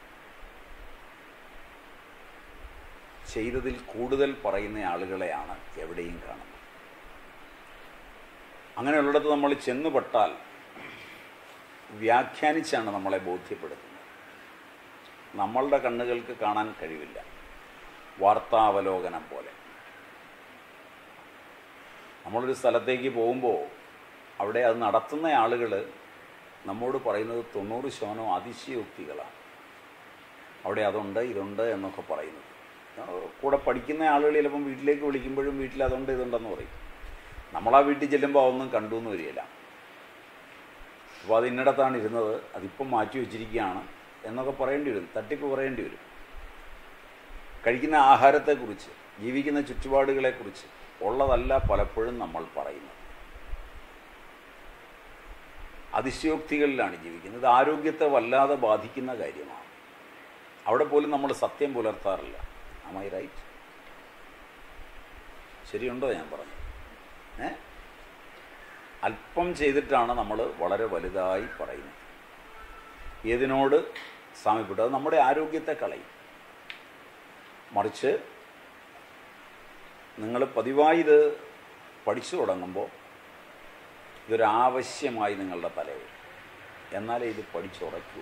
ചെയ്തതിൽ കൂടുതൽ പറയുന്ന ആളുകളെയാണ് എവിടെയും കാണുന്നത്. അങ്ങനെയുള്ളിടത്ത് നമ്മൾ ചെന്നുപെട്ടാൽ വ്യാഖ്യാനിച്ചാണ് നമ്മളെ ബോധ്യപ്പെടുത്തുന്നത്. നമ്മളുടെ കണ്ണുകൾക്ക് കാണാൻ കഴിവില്ല. വാർത്താവലോകനം പോലെ നമ്മളൊരു സ്ഥലത്തേക്ക് പോകുമ്പോൾ അവിടെ അത് നടത്തുന്ന ആളുകൾ നമ്മോട് പറയുന്നത് തൊണ്ണൂറ് ശതമാനം അതിശയോക്തികളാണ്. അവിടെ അതുണ്ട് ഇതുണ്ട് എന്നൊക്കെ പറയുന്നത്. കൂടെ പഠിക്കുന്ന ആളുകൾ ചിലപ്പം വീട്ടിലേക്ക് വിളിക്കുമ്പോഴും വീട്ടിൽ അതുണ്ട് ഇതുണ്ടെന്ന് പറയും. നമ്മളാ വീട്ടിൽ ചെല്ലുമ്പോൾ അതൊന്നും കണ്ടു എന്ന് വരികയില്ല. അപ്പോൾ അത് ഇന്നിടത്താണ് ഇരുന്നത്, അതിപ്പം മാറ്റി വെച്ചിരിക്കുകയാണ് എന്നൊക്കെ പറയേണ്ടി വരും. തട്ടിപ്പ് പറയേണ്ടി വരും. കഴിക്കുന്ന ആഹാരത്തെക്കുറിച്ച്, ജീവിക്കുന്ന ചുറ്റുപാടുകളെക്കുറിച്ച് ഉള്ളതല്ല പലപ്പോഴും നമ്മൾ പറയുന്നത്. അതിശയോക്തികളിലാണ് ജീവിക്കുന്നത്. ആരോഗ്യത്തെ വല്ലാതെ ബാധിക്കുന്ന കാര്യമാണ്. അവിടെ പോലും നമ്മൾ സത്യം പുലർത്താറില്ല. Am I right? ശരിയുണ്ടോ ഞാൻ പറഞ്ഞു? ഏ അല്പം ചെയ്തിട്ടാണ് നമ്മൾ വളരെ വലുതായി പറയുന്നത്. ഏതിനോട് സാമ്യപ്പെട്ടു? അത് നമ്മുടെ ആരോഗ്യത്തെ കളയും. മറിച്ച് നിങ്ങൾ പതിവായി ഇത് പഠിച്ചു തുടങ്ങുമ്പോൾ ഇതൊരാവശ്യമായി നിങ്ങളുടെ തലയിൽ, എന്നാലേ ഇത് പഠിച്ചുറയ്ക്കൂ.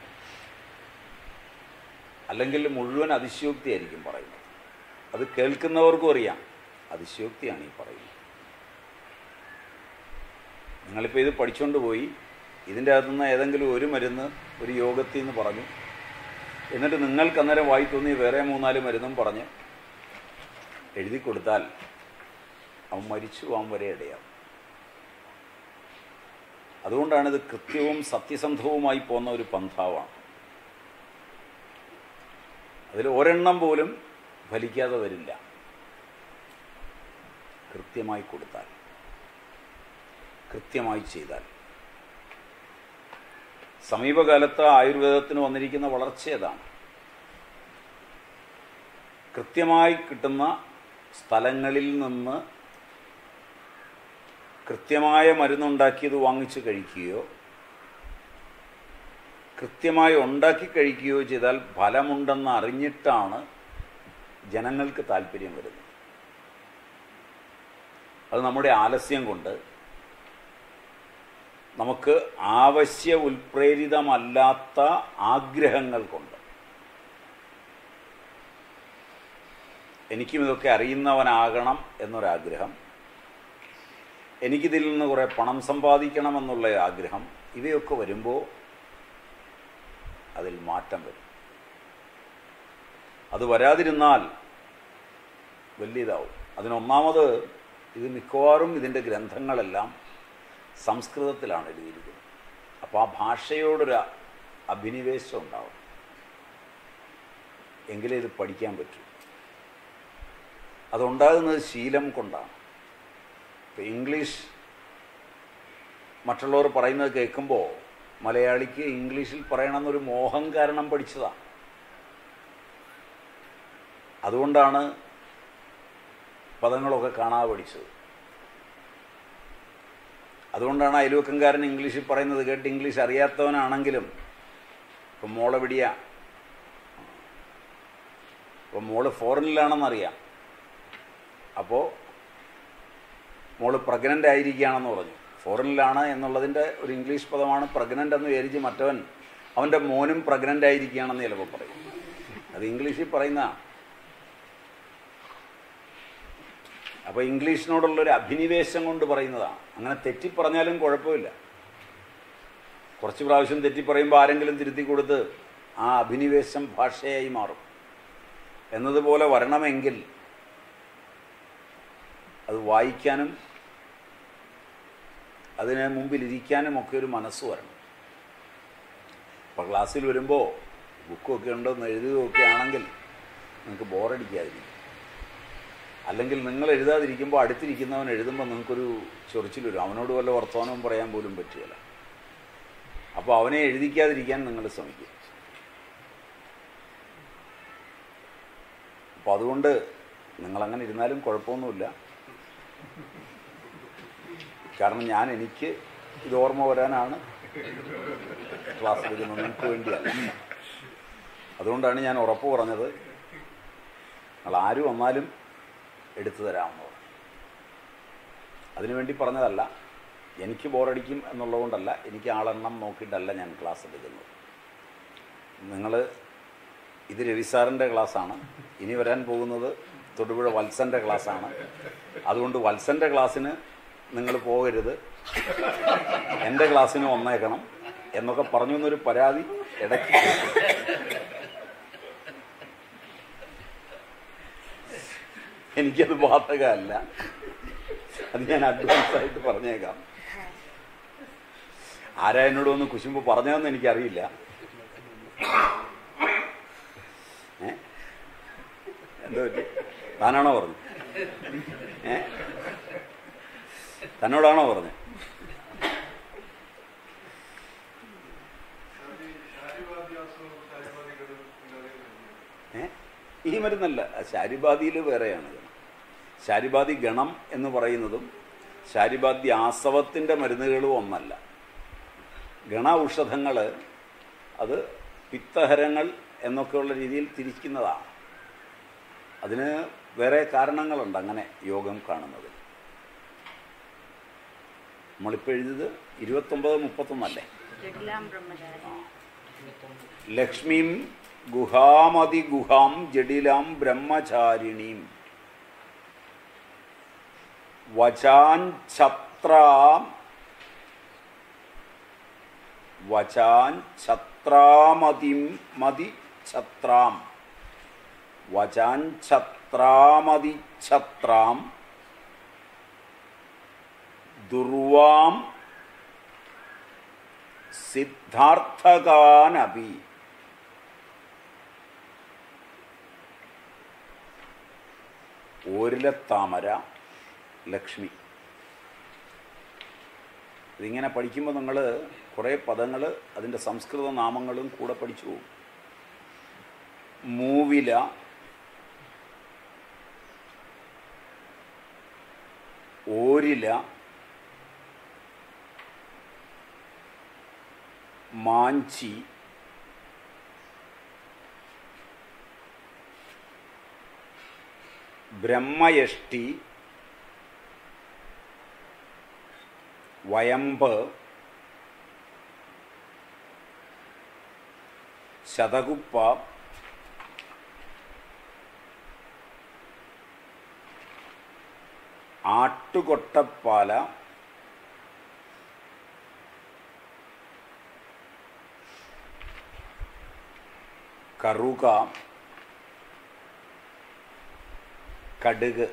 അല്ലെങ്കിൽ മുഴുവൻ അതിശയോക്തിയായിരിക്കും പറയുന്നത്. അത് കേൾക്കുന്നവർക്കും അറിയാം അതിശയോക്തിയാണ് ഈ പറയുന്നത്. നിങ്ങളിപ്പോൾ ഇത് പഠിച്ചുകൊണ്ട് പോയി ഇതിൻ്റെ അകത്തുനിന്ന് ഏതെങ്കിലും ഒരു മരുന്ന് ഒരു യോഗത്തിൽ നിന്ന് പറഞ്ഞു, എന്നിട്ട് നിങ്ങൾക്ക് അന്നേരം വായി തോന്നി വേറെ മൂന്നാല് മരുന്നും പറഞ്ഞ് എഴുതി കൊടുത്താൽ അവൻ മരിച്ചു പോകാൻ വരെ ഇടയാവും. അതുകൊണ്ടാണ് ഇത് കൃത്യവും സത്യസന്ധവുമായി പോകുന്ന ഒരു പന്ഥാവാണ്. അതിൽ ഒരെണ്ണം പോലും ഫലിക്കാതെ വരില്ല. കൃത്യമായി കൊടുത്താൽ, കൃത്യമായി ചെയ്താൽ. സമീപകാലത്ത് ആയുർവേദത്തിന് വന്നിരിക്കുന്ന വളർച്ച ഏതാണ്? കൃത്യമായി കിട്ടുന്ന സ്ഥലങ്ങളിൽ നിന്ന് കൃത്യമായ മരുന്നുണ്ടാക്കിയത് വാങ്ങിച്ച് കഴിക്കുകയോ കൃത്യമായി ഉണ്ടാക്കി കഴിക്കുകയോ ചെയ്താൽ ഫലമുണ്ടെന്ന് അറിഞ്ഞിട്ടാണ് ജനങ്ങൾക്ക് താല്പര്യം വരുന്നത്. അത് നമ്മുടെ ആലസ്യം കൊണ്ട്, നമുക്ക് ആവശ്യ ഉൽപ്രേരിതമല്ലാത്ത ആഗ്രഹങ്ങൾ കൊണ്ട്. എനിക്കും ഇതൊക്കെ അറിയുന്നവനാകണം എന്നൊരാഗ്രഹം, എനിക്കിതിൽ നിന്ന് കുറേ പണം സമ്പാദിക്കണമെന്നുള്ള ആഗ്രഹം, ഇവയൊക്കെ വരുമ്പോൾ അതിൽ മാറ്റം വരും. അത് വരാതിരുന്നാൽ വലിയതാവും. അതിനൊന്നാമത് ഇത് മിക്കവാറും ഇതിൻ്റെ ഗ്രന്ഥങ്ങളെല്ലാം സംസ്കൃതത്തിലാണ് എഴുതിയിരിക്കുന്നത്. അപ്പോൾ ആ ഭാഷയോടൊരു അഭിനിവേശം ഉണ്ടാവും, എങ്കിലേ ഇത് പഠിക്കാൻ പറ്റൂ. അതുണ്ടാകുന്നത് ശീലം കൊണ്ടാണ്. ഇപ്പോൾ ഇംഗ്ലീഷ് മറ്റുള്ളവർ പറയുന്നത് കേൾക്കുമ്പോൾ മലയാളിക്ക് ഇംഗ്ലീഷിൽ പറയണമെന്നൊരു മോഹം കാരണം പഠിച്ചതാണ്. അതുകൊണ്ടാണ് പദങ്ങളൊക്കെ കാണാതെ പഠിച്ചത്. അതുകൊണ്ടാണ് അയൽവക്കംകാരൻ ഇംഗ്ലീഷിൽ പറയുന്നത് കേട്ട് ഇംഗ്ലീഷ് അറിയാത്തവനാണെങ്കിലും ഇപ്പം മോളെവിടെയാ, ഇപ്പം മോള് ഫോറിനിലാണെന്നറിയാം, അപ്പോൾ മോള് പ്രഗ്നൻ്റ് ആയിരിക്കുകയാണെന്ന് പറഞ്ഞു. ഫോറിനിലാണ് എന്നുള്ളതിൻ്റെ ഒരു ഇംഗ്ലീഷ് പദമാണ് പ്രഗ്നൻ്റ് എന്ന് വിചാരിച്ച് മറ്റവൻ അവൻ്റെ മോനും പ്രഗ്നൻ്റ് ആയിരിക്കുകയാണെന്ന് ചിലപ്പോൾ പറയും. അത് ഇംഗ്ലീഷിൽ പറയുന്നതാണ്. അപ്പോൾ ഇംഗ്ലീഷിനോടുള്ളൊരു അഭിനിവേശം കൊണ്ട് പറയുന്നതാണ്. അങ്ങനെ തെറ്റിപ്പറഞ്ഞാലും കുഴപ്പമില്ല. കുറച്ച് പ്രാവശ്യം തെറ്റിപ്പറയുമ്പോൾ ആരെങ്കിലും തിരുത്തി കൊടുത്ത് ആ അഭിനിവേശം ഭാഷയായി മാറും. എന്നതുപോലെ വരണമെങ്കിൽ അത് വായിക്കാനും അതിന് മുമ്പിലിരിക്കാനും ഒക്കെ ഒരു മനസ്സ് വരണം. അപ്പോൾ ക്ലാസ്സിൽ വരുമ്പോൾ ബുക്കൊക്കെ ഉണ്ടോയെന്ന് എഴുതുകയൊക്കെ ആണെങ്കിൽ നിങ്ങൾക്ക് ബോറടിക്കാതിരിക്കും. അല്ലെങ്കിൽ നിങ്ങൾ എഴുതാതിരിക്കുമ്പോൾ അടുത്തിരിക്കുന്നവൻ എഴുതുമ്പോൾ നിങ്ങൾക്കൊരു ചൊറിച്ചിൽ വരും. അവനോട് വല്ല വർത്തമാനവും പറയാൻ പോലും പറ്റുകയില്ല. അപ്പോൾ അവനെ എഴുതിക്കാതിരിക്കാൻ നിങ്ങൾ ശ്രമിക്കുക. അപ്പോൾ അതുകൊണ്ട് നിങ്ങളങ്ങനെ ഇരുന്നാലും കുഴപ്പമൊന്നുമില്ല. കാരണം ഞാൻ എനിക്ക് ഇത് ഓർമ്മ വരാനാണ് ക്ലാസ് എടുക്കുന്നത്, നിങ്ങൾക്ക് വേണ്ടിയല്ല. അതുകൊണ്ടാണ് ഞാൻ ഉറപ്പ് പറഞ്ഞത് നിങ്ങൾ ആര് വന്നാലും എടുത്തു തരാമെന്ന് പറഞ്ഞു. അതിനുവേണ്ടി പറഞ്ഞതല്ല, എനിക്ക് ബോറടിക്കും എന്നുള്ളതുകൊണ്ടല്ല, എനിക്ക് ആളെണ്ണം നോക്കിയിട്ടല്ല ഞാൻ ക്ലാസ് എടുക്കുന്നത്. നിങ്ങൾ ഇത് രവിസാറിൻ്റെ ക്ലാസ്സാണ്, ഇനി വരാൻ പോകുന്നത് തൊടുപുഴ വത്സൻ്റെ ക്ലാസ്സാണ്. അതുകൊണ്ട് വത്സൻ്റെ ക്ലാസ്സിന് നിങ്ങൾ പോകരുത്, എൻ്റെ ക്ലാസ്സിന് വന്നേക്കണം എന്നൊക്കെ പറഞ്ഞു എന്നൊരു പരാതി ഇടയ്ക്ക്. എനിക്കത് ബാധകമല്ല, അത് ഞാൻ അഡ്വാൻസായിട്ട് പറഞ്ഞേക്കാം. ആരാ എന്നോട് ഒന്ന് കുശുമ്പ് പറഞ്ഞതെന്ന് എനിക്കറിയില്ല. ഏ എന്തോ പറ്റി? താനാണോ പറഞ്ഞു? ഏ തന്നോടാണോ പറഞ്ഞത്? ഏ ഈ മരുന്നല്ല, ശാരിബാദിയിൽ വേറെയാണ്. ശാരിബാദി ഗണം എന്ന് പറയുന്നതും ശാരിബാദി ആസവത്തിൻ്റെ മരുന്നുകളും ഒന്നല്ല. ഗണ ഔഷധങ്ങൾ അത് പിത്തഹരങ്ങൾ എന്നൊക്കെയുള്ള രീതിയിൽ തിരിക്കുന്നതാണ്. അതിന് വേറെ കാരണങ്ങളുണ്ട് അങ്ങനെ യോഗം കാണുന്നത്. നമ്മളിപ്പോൾ എഴുതിയത് ഇരുപത്തൊമ്പത് മുപ്പത്തൊന്നല്ലേ? ലക്ഷ്മീം ഗുഹാമതി ഗുഹാം ജഡിലാം ബ്രഹ്മചാരിണീം വചാഞ്ചത്രാം വചാഞ്ചത്രാമതിം മതി ഛത്രാം വചാഞ്ചത്രാമതി ഛത്രാം ദുർവാം സിദ്ധാർത്ഥകാനപി. ഓരിലത്താമര ലക്ഷ്മി. ഇതിങ്ങനെ പഠിക്കുമ്പോൾ നിങ്ങൾ കുറേ പദങ്ങൾ അതിൻ്റെ സംസ്കൃത നാമങ്ങളും കൂടെ പഠിച്ചു പോകും. മൂവില, ഓരില, മാഞ്ചി, ബ്രഹ്മയഷ്ടി, വയമ്പ്, ശതകുപ്പ, ആട്ടുകൊട്ടപ്പാല, കറുക, കടുക്.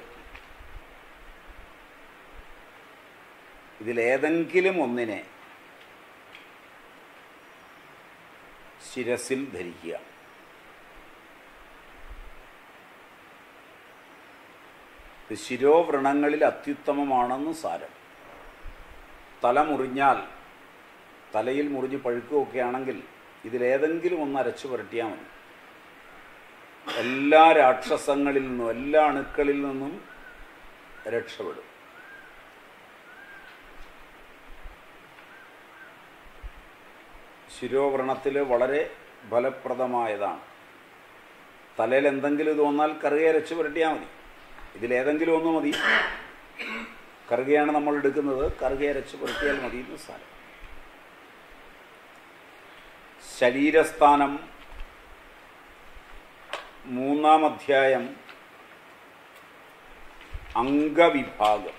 ഇതിലേതെങ്കിലും ഒന്നിനെ ശിരസിൽ ധരിക്കുക. ഇത് ശിരോവ്രണങ്ങളിൽ അത്യുത്തമമാണെന്ന് സാരം. തല മുറിഞ്ഞാൽ, തലയിൽ മുറിഞ്ഞ് പഴുക്കുകയൊക്കെ ആണെങ്കിൽ ഇതിലേതെങ്കിലും ഒന്ന് അരച്ചു പുരട്ടിയാൽ മതി. എല്ലാ രാക്ഷസങ്ങളിൽ നിന്നും എല്ലാ അണുക്കളിൽ നിന്നും രക്ഷപ്പെടും. ശിരോവ്രണത്തിൽ വളരെ ഫലപ്രദമായതാണ്. തലയിൽ എന്തെങ്കിലും തോന്നാൽ കറുക അരച്ചു പുരട്ടിയാൽ മതി. ഇതിലേതെങ്കിലും ഒന്ന് മതി. കറുകയാണ് നമ്മൾ എടുക്കുന്നത്, കറുക അരച്ചു പുരട്ടിയാൽ മതി എന്ന് സാരം. ശരീരസ്ഥാനം മൂന്നാം അധ്യായം അംഗവിഭാഗം.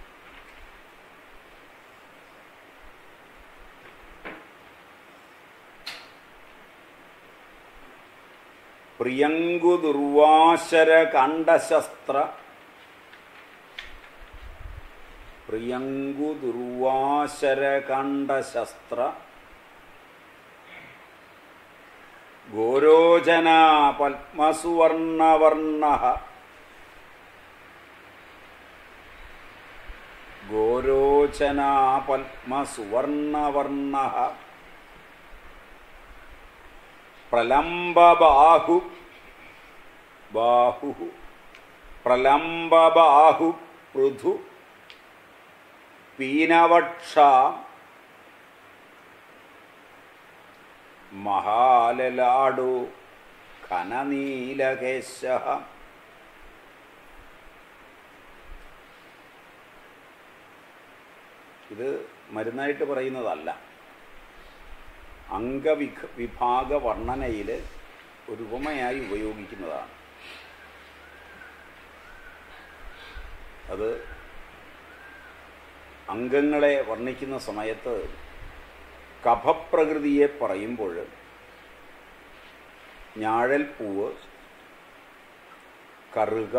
പ്രിയങ്കു ദുർവാശര കണ്ഠശസ്ത്ര പ്രിയങ്കു ദുർവാശര കണ്ഠശസ്ത്ര ഗോരോചന പത്മസുവർണവർണ്ണ ഗോരോചന പത്മസുവർണവർണ്ണ പ്രലംബബാഹു ബാഹു പ്രലംബബാഹു പൃഥു പീനവക്ഷ മഹാലലാടു ഘനനീലകേശ. ഇത് മരുന്നായിട്ട് പറയുന്നതല്ല, അംഗവിഘ വിഭാഗ വർണ്ണനയിൽ ഒരു ഉപമയായി ഉപയോഗിക്കുന്നതാണ്. അത് അംഗങ്ങളെ വർണ്ണിക്കുന്ന സമയത്ത് കഫപ്രകൃതിയെ പറയുമ്പോൾ ഞാഴൽപ്പൂവ്, കറുക,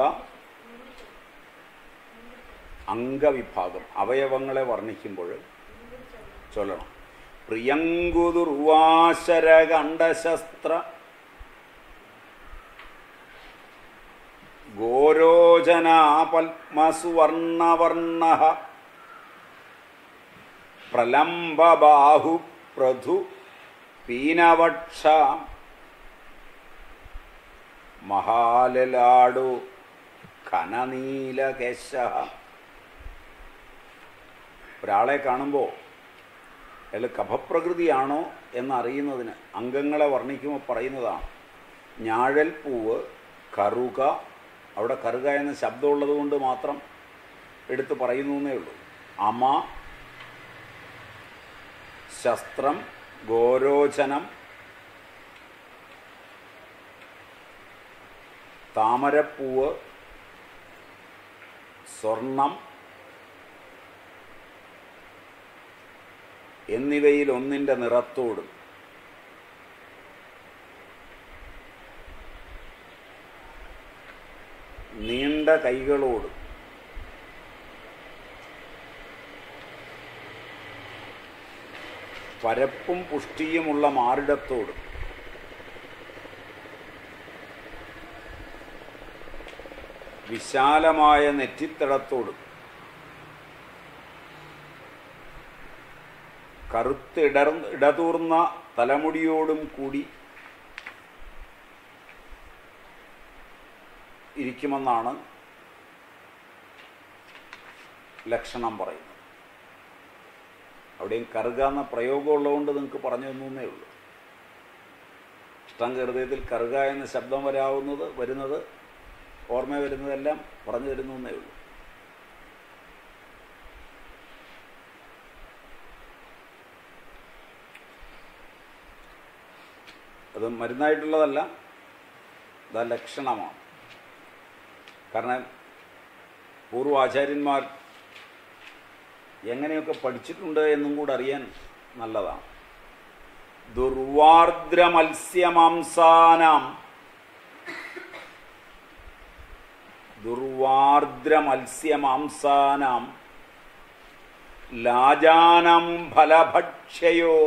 അംഗവിഭാഗം അവയവങ്ങളെ വർണ്ണിക്കുമ്പോൾ ചൊല്ലണം. പ്രിയങ്കുദുർവാശര കണ്ഠശസ്ത്ര ഗോരോചന പത്മസുവർണവർണ്ണ പ്രലംബബാഹു പ്രധു പീനവക്ഷ മഹാലലാടു ഘനനീലകേശ. ഒരാളെ കാണുമ്പോൾ അയാൾ കഫപ്രകൃതിയാണോ എന്നറിയുന്നതിന് അംഗങ്ങളെ വർണ്ണിക്കുമ്പോൾ പറയുന്നതാണ്. ഞാഴൽപ്പൂവ്, കറുക, അവിടെ കറുക എന്ന ശബ്ദമുള്ളത് കൊണ്ട് മാത്രം എടുത്ത് പറയുന്നു എന്നേ ഉള്ളൂ. അമ, ശസ്ത്രം, ഗോരോചനം, താമരപ്പൂവ്, സ്വർണം എന്നിവയിൽ ഒന്നിൻ്റെ നിറത്തോടും നീണ്ട കൈകളോടും പരപ്പും പുഷ്ടിയുമുള്ള മാറിടത്തോടും വിശാലമായ നെറ്റിത്തടത്തോടും കറുത്തിടർ ഇടതൂർന്ന തലമുടിയോടും കൂടി ഇരിക്കുമെന്നാണ് ലക്ഷണം പറയുന്നത്. അവിടെയും കറുക എന്ന പ്രയോഗം ഉള്ളതുകൊണ്ട് നിങ്ങൾക്ക് പറഞ്ഞു തന്നേ ഉള്ളൂ. അഷ്ടാംഗഹൃദയത്തിൽ കറുക എന്ന ശബ്ദം വരാവുന്നത് വരുന്നത് ഓർമ്മ വരുന്നതെല്ലാം പറഞ്ഞു തരുന്നേ ഉള്ളൂ. അത് മരുന്നായിട്ടുള്ളതല്ല, അത് ലക്ഷണമാണ്. കാരണം പൂർവാചാര്യന്മാർ എങ്ങനെയൊക്കെ പഠിച്ചിട്ടുണ്ട് എന്നും കൂടെ അറിയാൻ നല്ലതാണ്. ദുർവാർദ്ര മത്സ്യമാംസാനാം ദുർവാർദ്ര മത്സ്യമാംസാനാം ലാജാനം ഫലഭക്ഷ്യയോ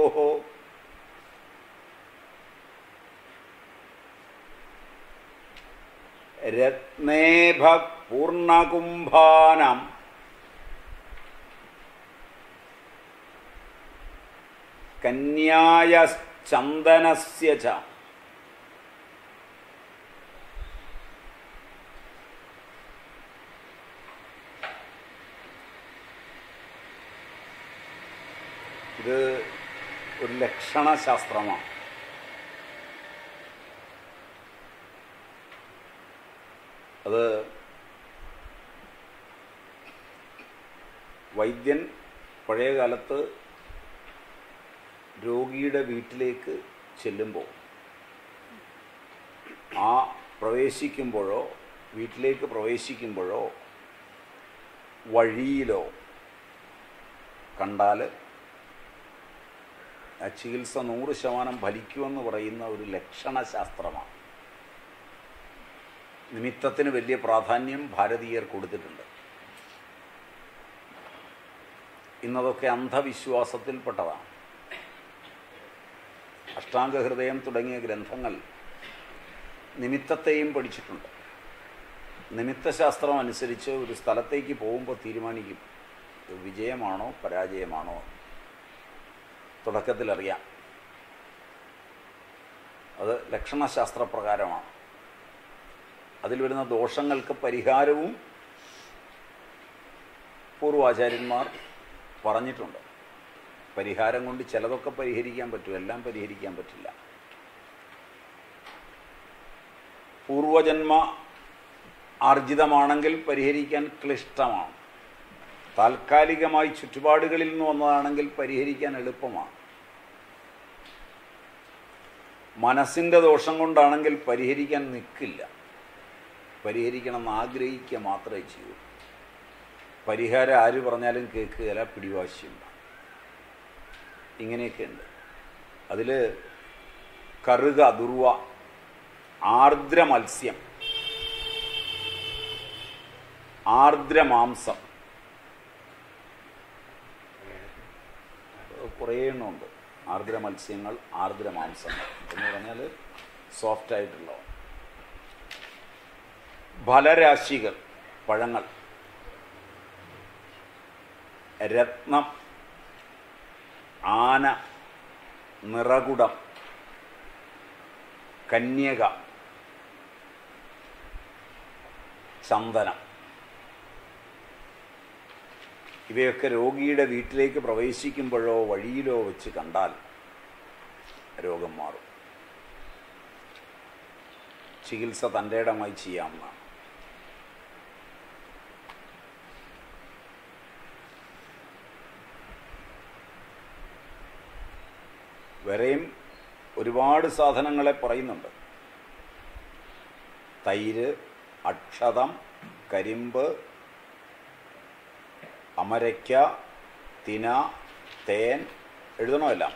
രത്നേഭ പൂർണകുംഭാനം കന്യായ ചന്ദനസ്യ ച ഇത് ഒരു ലക്ഷണശാസ്ത്രമാണ്. അത് വൈദ്യൻ പഴയ കാലത്ത് രോഗിയുടെ വീട്ടിലേക്ക് ചെല്ലുമ്പോൾ ആ പ്രവേശിക്കുമ്പോഴോ വീട്ടിലേക്ക് പ്രവേശിക്കുമ്പോഴോ വഴിയിലോ കണ്ടാൽ ആ ചികിത്സ നൂറ് ശതമാനം ഫലിക്കുമെന്ന് പറയുന്ന ഒരു ലക്ഷണശാസ്ത്രമാണ്. നിമിത്തത്തിന് വലിയ പ്രാധാന്യം ഭാരതീയർ കൊടുത്തിട്ടുണ്ട്. ഇന്നതൊക്കെ അന്ധവിശ്വാസത്തിൽപ്പെട്ടതാണ്. അഷ്ടാംഗഹൃദയം തുടങ്ങിയ ഗ്രന്ഥങ്ങൾ നിമിത്തത്തെയും പഠിച്ചിട്ടുണ്ട്. നിമിത്തശാസ്ത്രം അനുസരിച്ച് ഒരു സ്ഥലത്തേക്ക് പോകുമ്പോൾ തീരുമാനിക്കും വിജയമാണോ പരാജയമാണോ. തുടക്കത്തിലറിയാം. അത് ലക്ഷണശാസ്ത്രപ്രകാരമാണ്. അതിൽ വരുന്ന ദോഷങ്ങൾക്ക് പരിഹാരവും പൂർവാചാര്യന്മാർ പറഞ്ഞിട്ടുണ്ട്. പരിഹാരം കൊണ്ട് ചിലതൊക്കെ പരിഹരിക്കാൻ പറ്റും, എല്ലാം പരിഹരിക്കാൻ പറ്റില്ല. പൂർവജന്മ ആർജിതമാണെങ്കിൽ പരിഹരിക്കാൻ ക്ലിഷ്ടമാണ്. താൽക്കാലികമായി ചുറ്റുപാടുകളിൽ നിന്ന് വന്നതാണെങ്കിൽ പരിഹരിക്കാൻ എളുപ്പമാണ്. മനസ്സിൻ്റെ ദോഷം കൊണ്ടാണെങ്കിൽ പരിഹരിക്കാൻ നിൽക്കില്ല. പരിഹരിക്കണമെന്ന് ആഗ്രഹിക്കുക മാത്രമേ ചെയ്യൂ. പരിഹാരം ആര് പറഞ്ഞാലും കേൾക്കുകയില്ല, പിടിവാശിയുണ്ട്. ഇങ്ങനെയൊക്കെയുണ്ട്. അതിൽ കറുക, ദുർവ, ആർദ്ര മത്സ്യം, ആർദ്ര മാംസം, കുറേ എണ്ണമുണ്ട്. ആർദ്ര മത്സ്യങ്ങൾ, ആർദ്ര മാംസങ്ങൾ എന്ന് പറഞ്ഞാൽ സോഫ്റ്റ് ആയിട്ടുള്ള ഫലരാശികൾ, പഴങ്ങൾ, രത്നം, ആന, നിറകുടം, കന്യക, ചന്ദനം, ഇവയൊക്കെ രോഗിയുടെ വീട്ടിലേക്ക് പ്രവേശിക്കുമ്പോഴോ വഴിയിലോ വെച്ച് കണ്ടാൽ രോഗം മാറും. ചികിത്സ തൻ്റെ ഇടമായി ചെയ്യാവുന്നതാണ്. വേറെയും ഒരുപാട് സാധനങ്ങളെ പറയുന്നുണ്ട്. തൈര്, അക്ഷതം, കരിമ്പ്, അമരയ്ക്ക, തിന, തേൻ. എഴുതണോ എല്ലാം?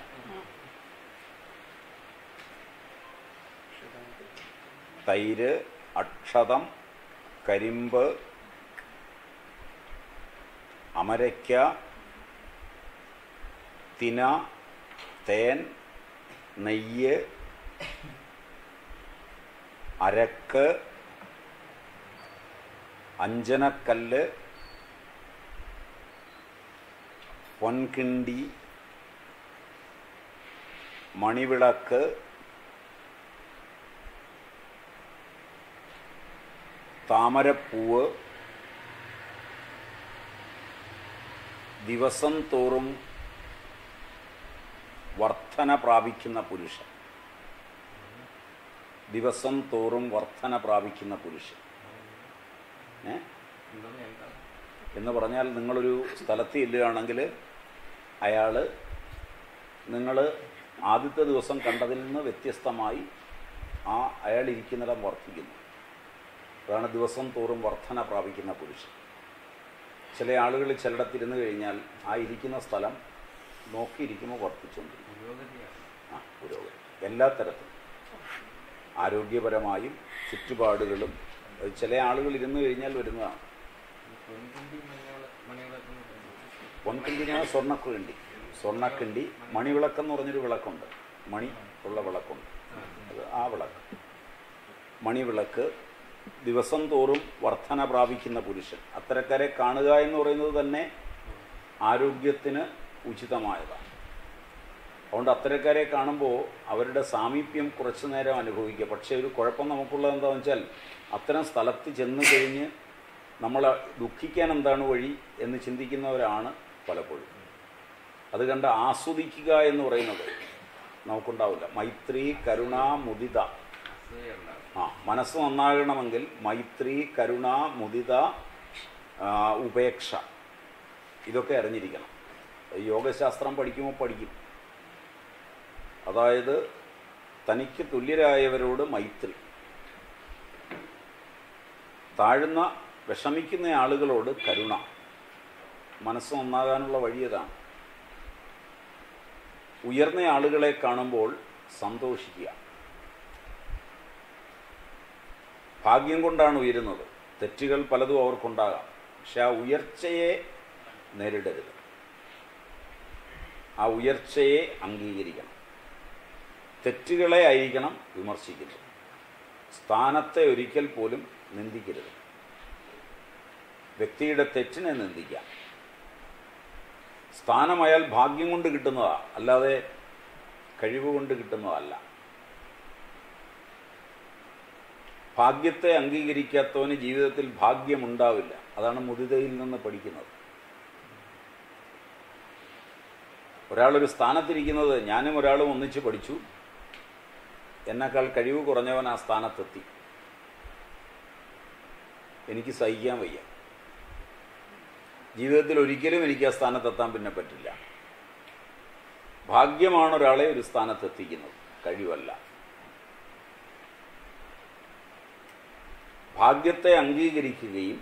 തൈര്, അക്ഷതം, കരിമ്പ്, അമരയ്ക്ക, തിന, തേൻ, നെയ്യ്, അരക്ക്, അഞ്ജനക്കല്ല്, പൊൻകിണ്ടി, മണിവിളക്ക്, താമരപ്പൂവ്, ദിവസം തോറും വർധന പ്രാപിക്കുന്ന പുരുഷൻ. ദിവസം തോറും വർധന പ്രാപിക്കുന്ന പുരുഷൻ ഏ എന്ന് പറഞ്ഞാൽ നിങ്ങളൊരു സ്ഥലത്ത് ചെല്ലുകയാണെങ്കിൽ അയാൾ നിങ്ങൾ ആദ്യത്തെ ദിവസം കണ്ടതിൽ നിന്ന് വ്യത്യസ്തമായി ആ അയാൾ ഇരിക്കുന്നിടം വർദ്ധിക്കുന്നു. അതാണ് ദിവസം തോറും വർധന പ്രാപിക്കുന്ന പുരുഷൻ. ചില ആളുകൾ ചിലയിടത്തിരുന്ന് കഴിഞ്ഞാൽ ആ ഇരിക്കുന്ന സ്ഥലം നോക്കിയിരിക്കുമ്പോൾ വർദ്ധിച്ചുകൊണ്ടിരിക്കും. ആ പുരോഗതി എല്ലാ തരത്തിലും, ആരോഗ്യപരമായും ചുറ്റുപാടുകളും. ചില ആളുകൾ ഇരുന്ന് കഴിഞ്ഞാൽ വരുന്നതാണ്. പൊൻകിണ്ടിനാ സ്വർണ്ണക്കിണ്ടി. സ്വർണ്ണക്കിണ്ടി, മണിവിളക്കെന്ന് പറഞ്ഞൊരു വിളക്കുണ്ട്. മണി ഉള്ള വിളക്കുണ്ട്. അത് ആ വിളക്ക്, മണിവിളക്ക്. ദിവസം തോറും വർധന പ്രാപിക്കുന്ന പുരുഷൻ. അത്തരക്കാരെ കാണുക എന്ന് പറയുന്നത് തന്നെ ആരോഗ്യത്തിന് ഉചിതമായതാണ്. അതുകൊണ്ട് അത്തരക്കാരെ കാണുമ്പോൾ അവരുടെ സാമീപ്യം കുറച്ചു നേരം അനുഭവിക്കുക. പക്ഷേ ഒരു കുഴപ്പം നമുക്കുള്ളത് എന്താണെന്ന് വെച്ചാൽ അത്തരം സ്ഥലത്ത് ചെന്ന് കഴിഞ്ഞ് നമ്മൾ ദുഃഖിക്കാൻ എന്താണ് വഴി എന്ന് ചിന്തിക്കുന്നവരാണ് പലപ്പോഴും. അത് കണ്ട് ആസ്വദിക്കുക എന്ന് പറയുന്നത് നമുക്കുണ്ടാവില്ല. മൈത്രി, കരുണ, മുദിത. ആ മനസ്സ് നന്നാകണമെങ്കിൽ മൈത്രി, കരുണ, മുദിത, ഉപേക്ഷ, ഇതൊക്കെ അറിഞ്ഞിരിക്കണം. യോഗശാസ്ത്രം പഠിക്കുമ്പോൾ പഠിക്കും. അതായത് തനിക്ക് തുല്യരായവരോട് മൈത്രി, താഴ്ന്ന വിഷമിക്കുന്ന ആളുകളോട് കരുണ. മനസ്സ് നന്നാകാനുള്ള വഴിയതാണ്. ഉയർന്ന ആളുകളെ കാണുമ്പോൾ സന്തോഷിക്കുക. ഭാഗ്യം കൊണ്ടാണ് ഉയരുന്നത്. തെറ്റുകൾ പലതും അവർക്കുണ്ടാകാം. പക്ഷെ ആ ഉയർച്ചയെ നേരിടരുത്. ആ ഉയർച്ചയെ അംഗീകരിക്കണം. തെറ്റുകളെ ആയിരിക്കണം വിമർശിക്കുന്നത്. സ്ഥാനത്തെ ഒരിക്കൽ പോലും നിന്ദിക്കരുത്. വ്യക്തിയുടെ തെറ്റിനെ നിന്ദിക്കാം. സ്ഥാനമായാൽ ഭാഗ്യം കൊണ്ട് കിട്ടുന്നതാ, അല്ലാതെ കഴിവ് കൊണ്ട് കിട്ടുന്നതല്ല. ഭാഗ്യത്തെ അംഗീകരിക്കാത്തവന് ജീവിതത്തിൽ ഭാഗ്യമുണ്ടാവില്ല. അതാണ് മുദിതയിൽ നിന്ന് പഠിക്കുന്നത്. ഒരാളൊരു സ്ഥാനത്തിരിക്കുന്നത്, ഞാനും ഒരാളും ഒന്നിച്ച് പഠിച്ചു, എന്നെക്കാൾ കഴിവ് കുറഞ്ഞവൻ ആ സ്ഥാനത്തെത്തി, എനിക്ക് സഹിക്കാൻ വയ്യ. ജീവിതത്തിൽ ഒരിക്കലും എനിക്ക് ആ സ്ഥാനത്തെത്താൻ പിന്നെ പറ്റില്ല. ഭാഗ്യമാണ് ഒരാളെ ഒരു സ്ഥാനത്തെത്തിക്കുന്നത്, കഴിവല്ല. ഭാഗ്യത്തെ അംഗീകരിക്കുകയും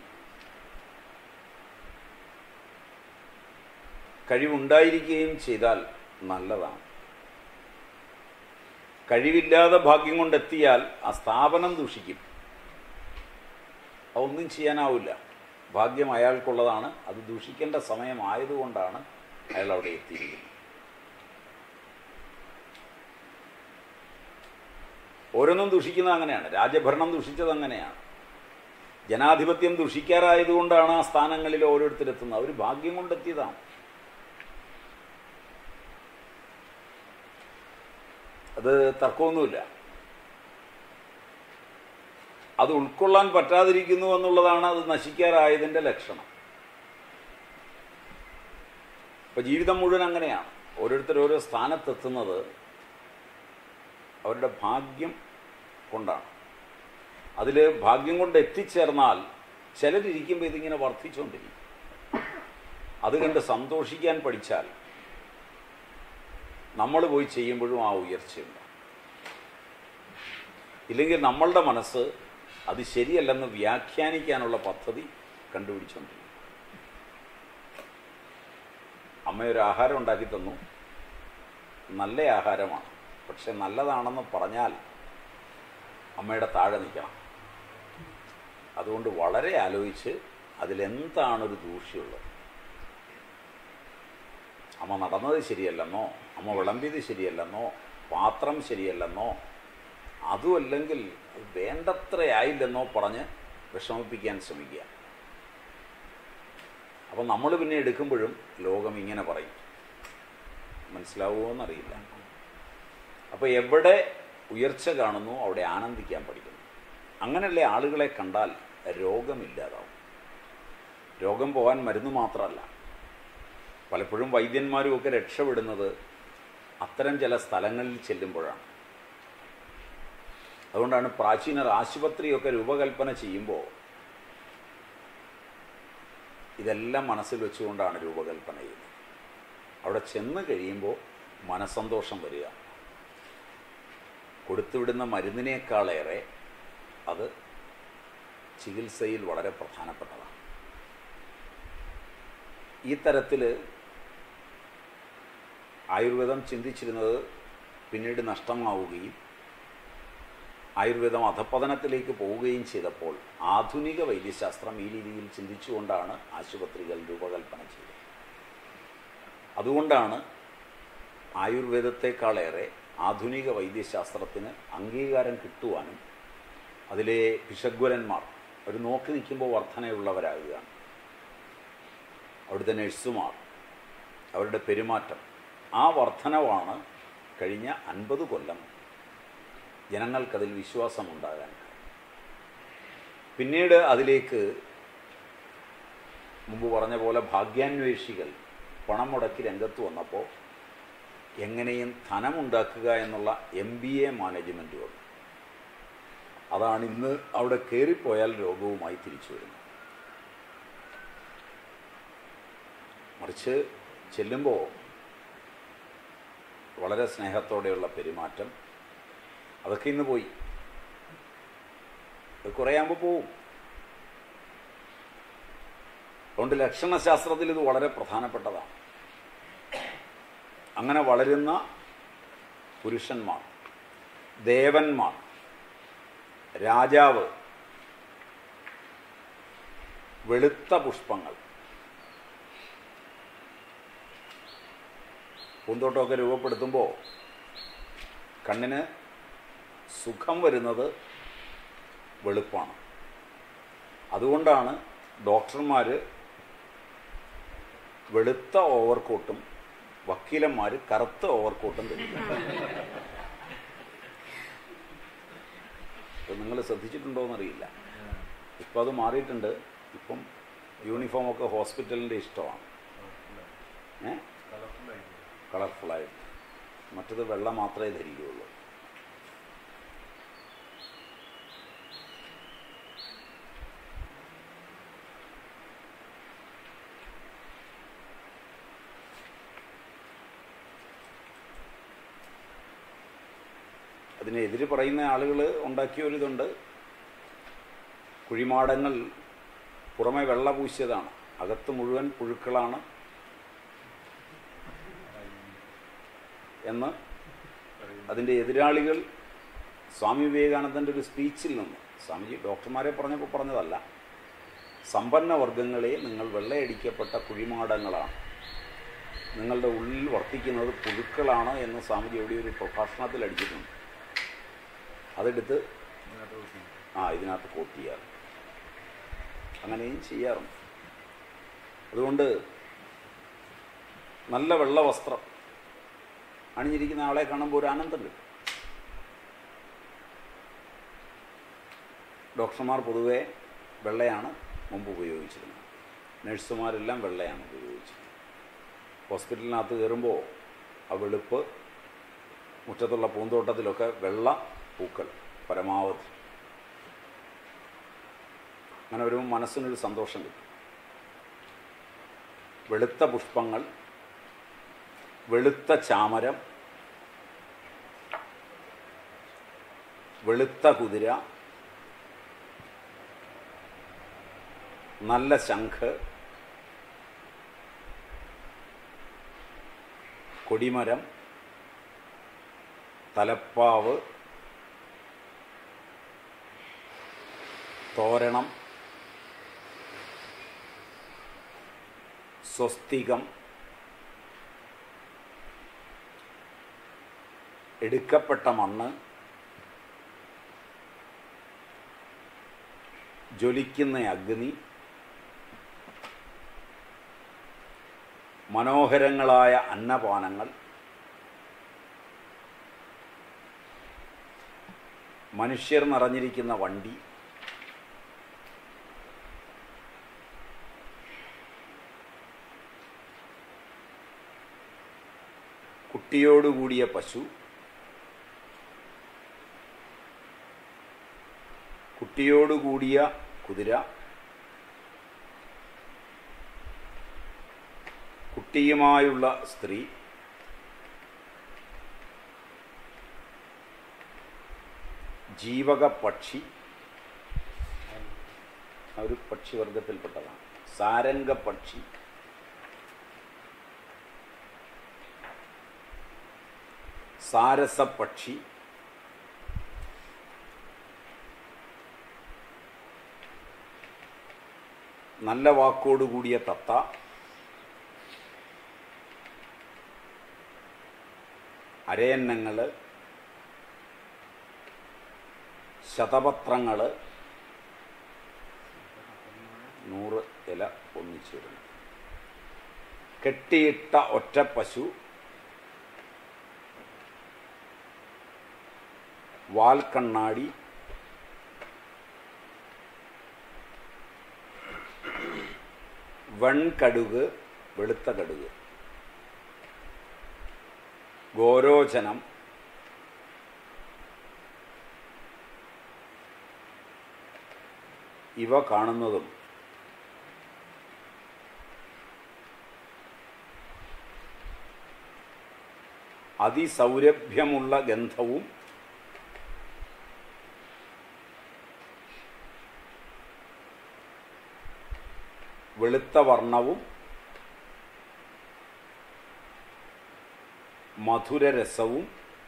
കഴിവുണ്ടായിരിക്കുകയും ചെയ്താൽ നല്ലതാണ്. കഴിവില്ലാതെ ഭാഗ്യം കൊണ്ടെത്തിയാൽ ആ സ്ഥാപനം ദൂഷിക്കും. അതൊന്നും ചെയ്യാനാവില്ല. ഭാഗ്യം അയാൾക്കുള്ളതാണ്. അത് ദൂഷിക്കേണ്ട സമയമായതുകൊണ്ടാണ് അയാൾ അവിടെ എത്തിയിരിക്കുന്നത്. ഓരോന്നും ദൂഷിക്കുന്നത് അങ്ങനെയാണ്. രാജഭരണം ദൂഷിച്ചത് അങ്ങനെയാണ്. ജനാധിപത്യം ദുഷിക്കാറായതുകൊണ്ടാണ് ആ സ്ഥാനങ്ങളിൽ ഓരോരുത്തരെത്തുന്നത്. അവർ ഭാഗ്യം കൊണ്ടെത്തിയതാണ്. അത് തർക്കമൊന്നുമില്ല. അത് ഉൾക്കൊള്ളാൻ പറ്റാതിരിക്കുന്നു എന്നുള്ളതാണ് അത് നശിക്കാറായതിൻ്റെ ലക്ഷണം. ഇപ്പം ജീവിതം മുഴുവൻ അങ്ങനെയാണ്. ഓരോരുത്തർ ഓരോ സ്ഥാനത്തെത്തുന്നത് അവരുടെ ഭാഗ്യം കൊണ്ടാണ്. അതിൽ ഭാഗ്യം കൊണ്ട് എത്തിച്ചേർന്നാൽ ചിലരിയ്ക്കുമ്പോൾ ഇതിങ്ങനെ വർദ്ധിച്ചുകൊണ്ടിരിക്കും. അത് കണ്ട് സന്തോഷിക്കാൻ പഠിച്ചാൽ നമ്മൾ പോയി ചെയ്യുമ്പോഴും ആ ഉയർച്ചയുണ്ട്. ഇല്ലെങ്കിൽ നമ്മളുടെ മനസ്സ് അത് ശരിയല്ലെന്ന് വ്യാഖ്യാനിക്കാനുള്ള പദ്ധതി കണ്ടുപിടിച്ചുകൊണ്ടിരിക്കും. അമ്മയൊരു ആഹാരം ഉണ്ടാക്കി തന്നു, നല്ല ആഹാരമാണ്, പക്ഷെ നല്ലതാണെന്ന് പറഞ്ഞാൽ അമ്മയുടെ താഴെ നിൽക്കണം. അതുകൊണ്ട് വളരെ ആലോചിച്ച് അതിലെന്താണൊരു ദൂഷ്യമുള്ളത്. അമ്മ നടന്നത് ശരിയല്ലെന്നോ, അമ്മ വിളമ്പിയത് ശരിയല്ലെന്നോ, പാത്രം ശരിയല്ലെന്നോ, അതുമല്ലെങ്കിൽ വേണ്ടത്രയായില്ലെന്നോ പറഞ്ഞ് വിഷമിപ്പിക്കാൻ ശ്രമിക്കുക. അപ്പം നമ്മൾ പിന്നെ എടുക്കുമ്പോഴും ലോകം ഇങ്ങനെ പറയും. മനസ്സിലാവുമോ എന്നറിയില്ല. അപ്പോൾ എവിടെ ഉയർച്ച കാണുന്നു അവിടെ ആനന്ദിക്കാൻ പഠിക്കുന്നു. അങ്ങനെയുള്ള ആളുകളെ കണ്ടാൽ രോഗമില്ലാതാവും. രോഗം പോകാൻ മരുന്ന് മാത്രമല്ല. പലപ്പോഴും വൈദ്യന്മാരും ഒക്കെ രക്ഷപ്പെടുന്നത് അത്തരം ചില സ്ഥലങ്ങളിൽ ചെല്ലുമ്പോഴാണ്. അതുകൊണ്ടാണ് പ്രാചീനർ ആശുപത്രിയൊക്കെ രൂപകൽപ്പന ചെയ്യുമ്പോൾ ഇതെല്ലാം മനസ്സിൽ വെച്ചുകൊണ്ടാണ് രൂപകൽപ്പന ചെയ്യുന്നത്. അവിടെ ചെന്ന് കഴിയുമ്പോൾ മനസ്സന്തോഷം വരിക. കൊടുത്തുവിടുന്ന മരുന്നിനേക്കാളേറെ അത് ചികിത്സയിൽ വളരെ പ്രധാനപ്പെട്ടതാണ്. ഈ തരത്തിൽ ആയുർവേദം ചിന്തിച്ചിരുന്നത് പിന്നീട് നഷ്ടമാവുകയും ആയുർവേദം അധപ്പതനത്തിലേക്ക് പോവുകയും ചെയ്തപ്പോൾ ആധുനിക വൈദ്യശാസ്ത്രം ഈ രീതിയിൽ ചിന്തിച്ചുകൊണ്ടാണ് ആശുപത്രികൾ രൂപകൽപ്പന ചെയ്തത്. അതുകൊണ്ടാണ് ആയുർവേദത്തെക്കാളേറെ ആധുനിക വൈദ്യശാസ്ത്രത്തിന് അംഗീകാരം കിട്ടുവാനും അതിലെ ഭിഷഗ്വരന്മാർ അവർ നോക്കി നിൽക്കുമ്പോൾ വർധനയുള്ളവരാകുകയാണ്. അവിടുത്തെ നഴ്സുമാർ, അവരുടെ പെരുമാറ്റം, ആ വർധനവാണ് കഴിഞ്ഞ അൻപത് കൊല്ലം ജനങ്ങൾക്കതിൽ വിശ്വാസമുണ്ടാകാൻ. പിന്നീട് അതിലേക്ക് മുമ്പ് പറഞ്ഞ പോലെ ഭാഗ്യാന്വേഷികൾ പണം മുടക്കി രംഗത്ത് വന്നപ്പോൾ എങ്ങനെയും ധനമുണ്ടാക്കുക എന്നുള്ള എം ബി എ മാനേജ്മെൻറ്റ് വന്നു. അതാണ് ഇന്ന് അവിടെ കയറിപ്പോയാൽ രോഗവുമായി തിരിച്ചു വരുന്നത്. മറിച്ച് ചെല്ലുമ്പോൾ വളരെ സ്നേഹത്തോടെയുള്ള പെരുമാറ്റം, അതൊക്കെ ഇന്ന് പോയി. അത് കുറയാകുമ്പോൾ പോവും. അതുകൊണ്ട് ലക്ഷണശാസ്ത്രത്തിൽ ഇത് വളരെ പ്രധാനപ്പെട്ടതാണ്. അങ്ങനെ വളരുന്ന പുരുഷന്മാർ, ദേവന്മാർ, രാജാവ്, വെളുത്ത പുഷ്പങ്ങൾ, പൂന്തോട്ടമൊക്കെ രൂപപ്പെടുത്തുമ്പോൾ കണ്ണിന് സുഖം വരുന്നത് വെളുപ്പാണ്. അതുകൊണ്ടാണ് ഡോക്ടർമാർ വെളുത്ത ഓവർകോട്ടും വക്കീലന്മാർ കറുത്ത ഓവർകോട്ടും ധരിക്കുന്നത്. ഇപ്പം നിങ്ങൾ ശ്രദ്ധിച്ചിട്ടുണ്ടോയെന്നറിയില്ല. ഇപ്പം അത് മാറിയിട്ടുണ്ട്. ഇപ്പം യൂണിഫോമൊക്കെ ഹോസ്പിറ്റലിൻ്റെ ഇഷ്ടമാണ്. ഏ കളർഫുള്ളായിട്ട്. മറ്റത് വെള്ള മാത്രമേ ധരിക്കുകയുള്ളൂ. അതിനെതിരെ പറയുന്ന ആളുകൾ ഉണ്ടാക്കിയൊരിതുണ്ട്. കുഴിമാടങ്ങൾ പുറമെ വെള്ള പൂശിയതാണ്, അകത്ത് മുഴുവൻ പുഴുക്കളാണ് എന്ന് അതിൻ്റെ എതിരാളികൾ സ്വാമി വിവേകാനന്ദൻ്റെ ഒരു സ്പീച്ചിൽ നിന്ന്, സ്വാമിജി ഡോക്ടർമാരെ പറഞ്ഞപ്പോൾ പറഞ്ഞതല്ല, സമ്പന്ന വർഗങ്ങളെ നിങ്ങൾ വെള്ളയടിക്കപ്പെട്ട കുഴിമാടങ്ങളാണ്, നിങ്ങളുടെ ഉള്ളിൽ വർത്തിക്കുന്നത് പുഴുക്കളാണ് എന്ന് സ്വാമിജി എവിടെ ഒരു പ്രഭാഷണത്തിൽ അടിച്ചിട്ടുണ്ട്. അതെടുത്ത് ആ ഇതിനകത്ത് കോട്ട് ചെയ്യാറ്, അങ്ങനെയും ചെയ്യാറുണ്ട്. അതുകൊണ്ട് നല്ല വെള്ള വസ്ത്രം അണിഞ്ഞിരിക്കുന്ന ആളെ കാണുമ്പോൾ ഒരു ആനന്ദം കിട്ടും. ഡോക്ടർമാർ പൊതുവെ വെള്ളയാണ് മുമ്പ് ഉപയോഗിച്ചിരുന്നത്, നഴ്സുമാരെല്ലാം വെള്ളയാണ് ഉപയോഗിച്ചിരുന്നത്. ഹോസ്പിറ്റലിനകത്ത് കയറുമ്പോൾ ആ വെളുപ്പ്, മുറ്റത്തുള്ള പൂന്തോട്ടത്തിലൊക്കെ വെള്ള പൂക്കൾ പരമാവധി. അങ്ങനെ വരുമ്പോൾ മനസ്സിനൊരു സന്തോഷം കിട്ടും. വെളുത്ത പുഷ്പങ്ങൾ, വെളുത്ത ചാമരം, വെളുത്ത കുതിര, നല്ല ശംഖ്, കൊടിമരം, തലപ്പാവ്, തോരണം, സ്വസ്തികം, എടുക്കപ്പെട്ട മണ്ണ്, ജ്വലിക്കുന്ന അഗ്നി, മനോഹരങ്ങളായ അന്നപാനങ്ങൾ, മനുഷ്യർ നിറഞ്ഞിരിക്കുന്ന വണ്ടി, കുട്ടിയോടുകൂടിയ പശു, കുട്ടിയോടുകൂടിയ കുതിര, കുട്ടിയുമായുള്ള സ്ത്രീ, ജീവക പക്ഷി, ഒരു പക്ഷിവർഗത്തിൽപ്പെട്ടതാണ്, സാരംഗ പക്ഷി, സാരസപക്ഷി, നല്ല വാക്കോടുകൂടിയ തത്ത, അരയന്നങ്ങൾ, ശതപത്രങ്ങൾ, നൂറ് ഇല ഒന്നിച്ചിരുന്നു, കെട്ടിയിട്ട ഒറ്റ പശു, വാൽക്കണ്ണാടി, വെൺകടുക്, വെളുത്ത കടുക്, ഗോരോചനം, ഇവ കാണുന്നതും അതിസൗരഭ്യമുള്ള ഗന്ധവും വെളുത്ത വർണ്ണവും മധുരരസവും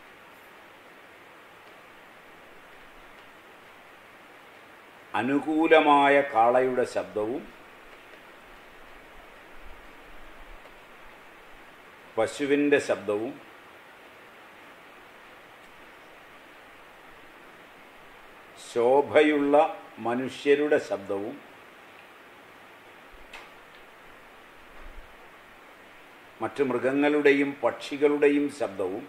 അനുകൂലമായ കാളയുടെ ശബ്ദവും പശുവിൻ്റെ ശബ്ദവും ശോഭയുള്ള മനുഷ്യരുടെ ശബ്ദവും മറ്റു മൃഗങ്ങളുടെയും പക്ഷികളുടെയും ശബ്ദവും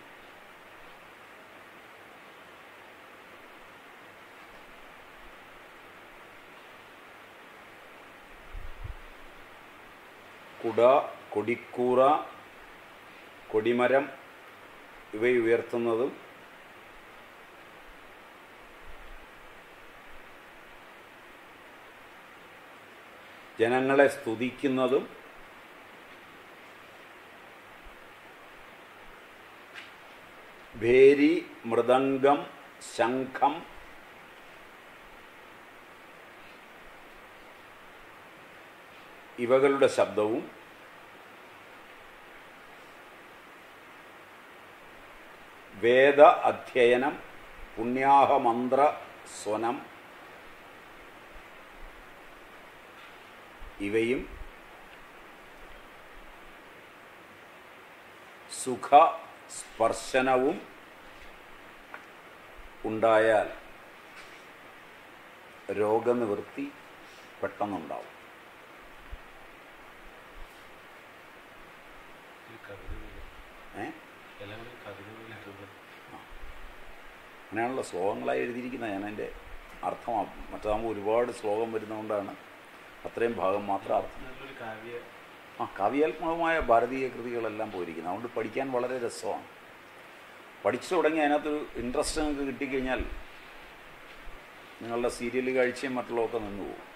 കുട, കൊടിക്കൂറ, കൊടിമരം ഇവയുയർത്തുന്നതും ജനങ്ങളെ സ്തുതിക്കുന്നതും ഭേരി, മൃദംഗം, ശംഖം, ഇവകളുടെ ശബ്ദവും വേദ അധ്യയനം, പുണ്യാഹമന്ത്ര സ്വനം ഇവയും സുഖ സ്പർശനവും ഉണ്ടായാൽ രോഗനിവൃത്തി പെട്ടെന്നുണ്ടാവും. ഏ അങ്ങനെയാണല്ലോ ശ്ലോകങ്ങളായി എഴുതിയിരിക്കുന്നത്. ഞാൻ അതിൻ്റെ അർത്ഥമാണ്, മറ്റതാകുമ്പോൾ ഒരുപാട് ശ്ലോകം വരുന്നതുകൊണ്ടാണ് അത്രയും ഭാഗം മാത്രം അർത്ഥം. ആ കാവ്യാത്മകമായ ഭാരതീയ കൃതികളെല്ലാം പോയിരിക്കുന്നത്, അതുകൊണ്ട് പഠിക്കാൻ വളരെ രസമാണ്. പഠിച്ചു തുടങ്ങി അതിനകത്തൊരു ഇൻട്രസ്റ്റ് നിങ്ങൾക്ക് കിട്ടിക്കഴിഞ്ഞാൽ നിങ്ങളുടെ സീരിയൽ കാഴ്ചയും മറ്റുള്ളതൊക്കെ നിന്നു പോകും,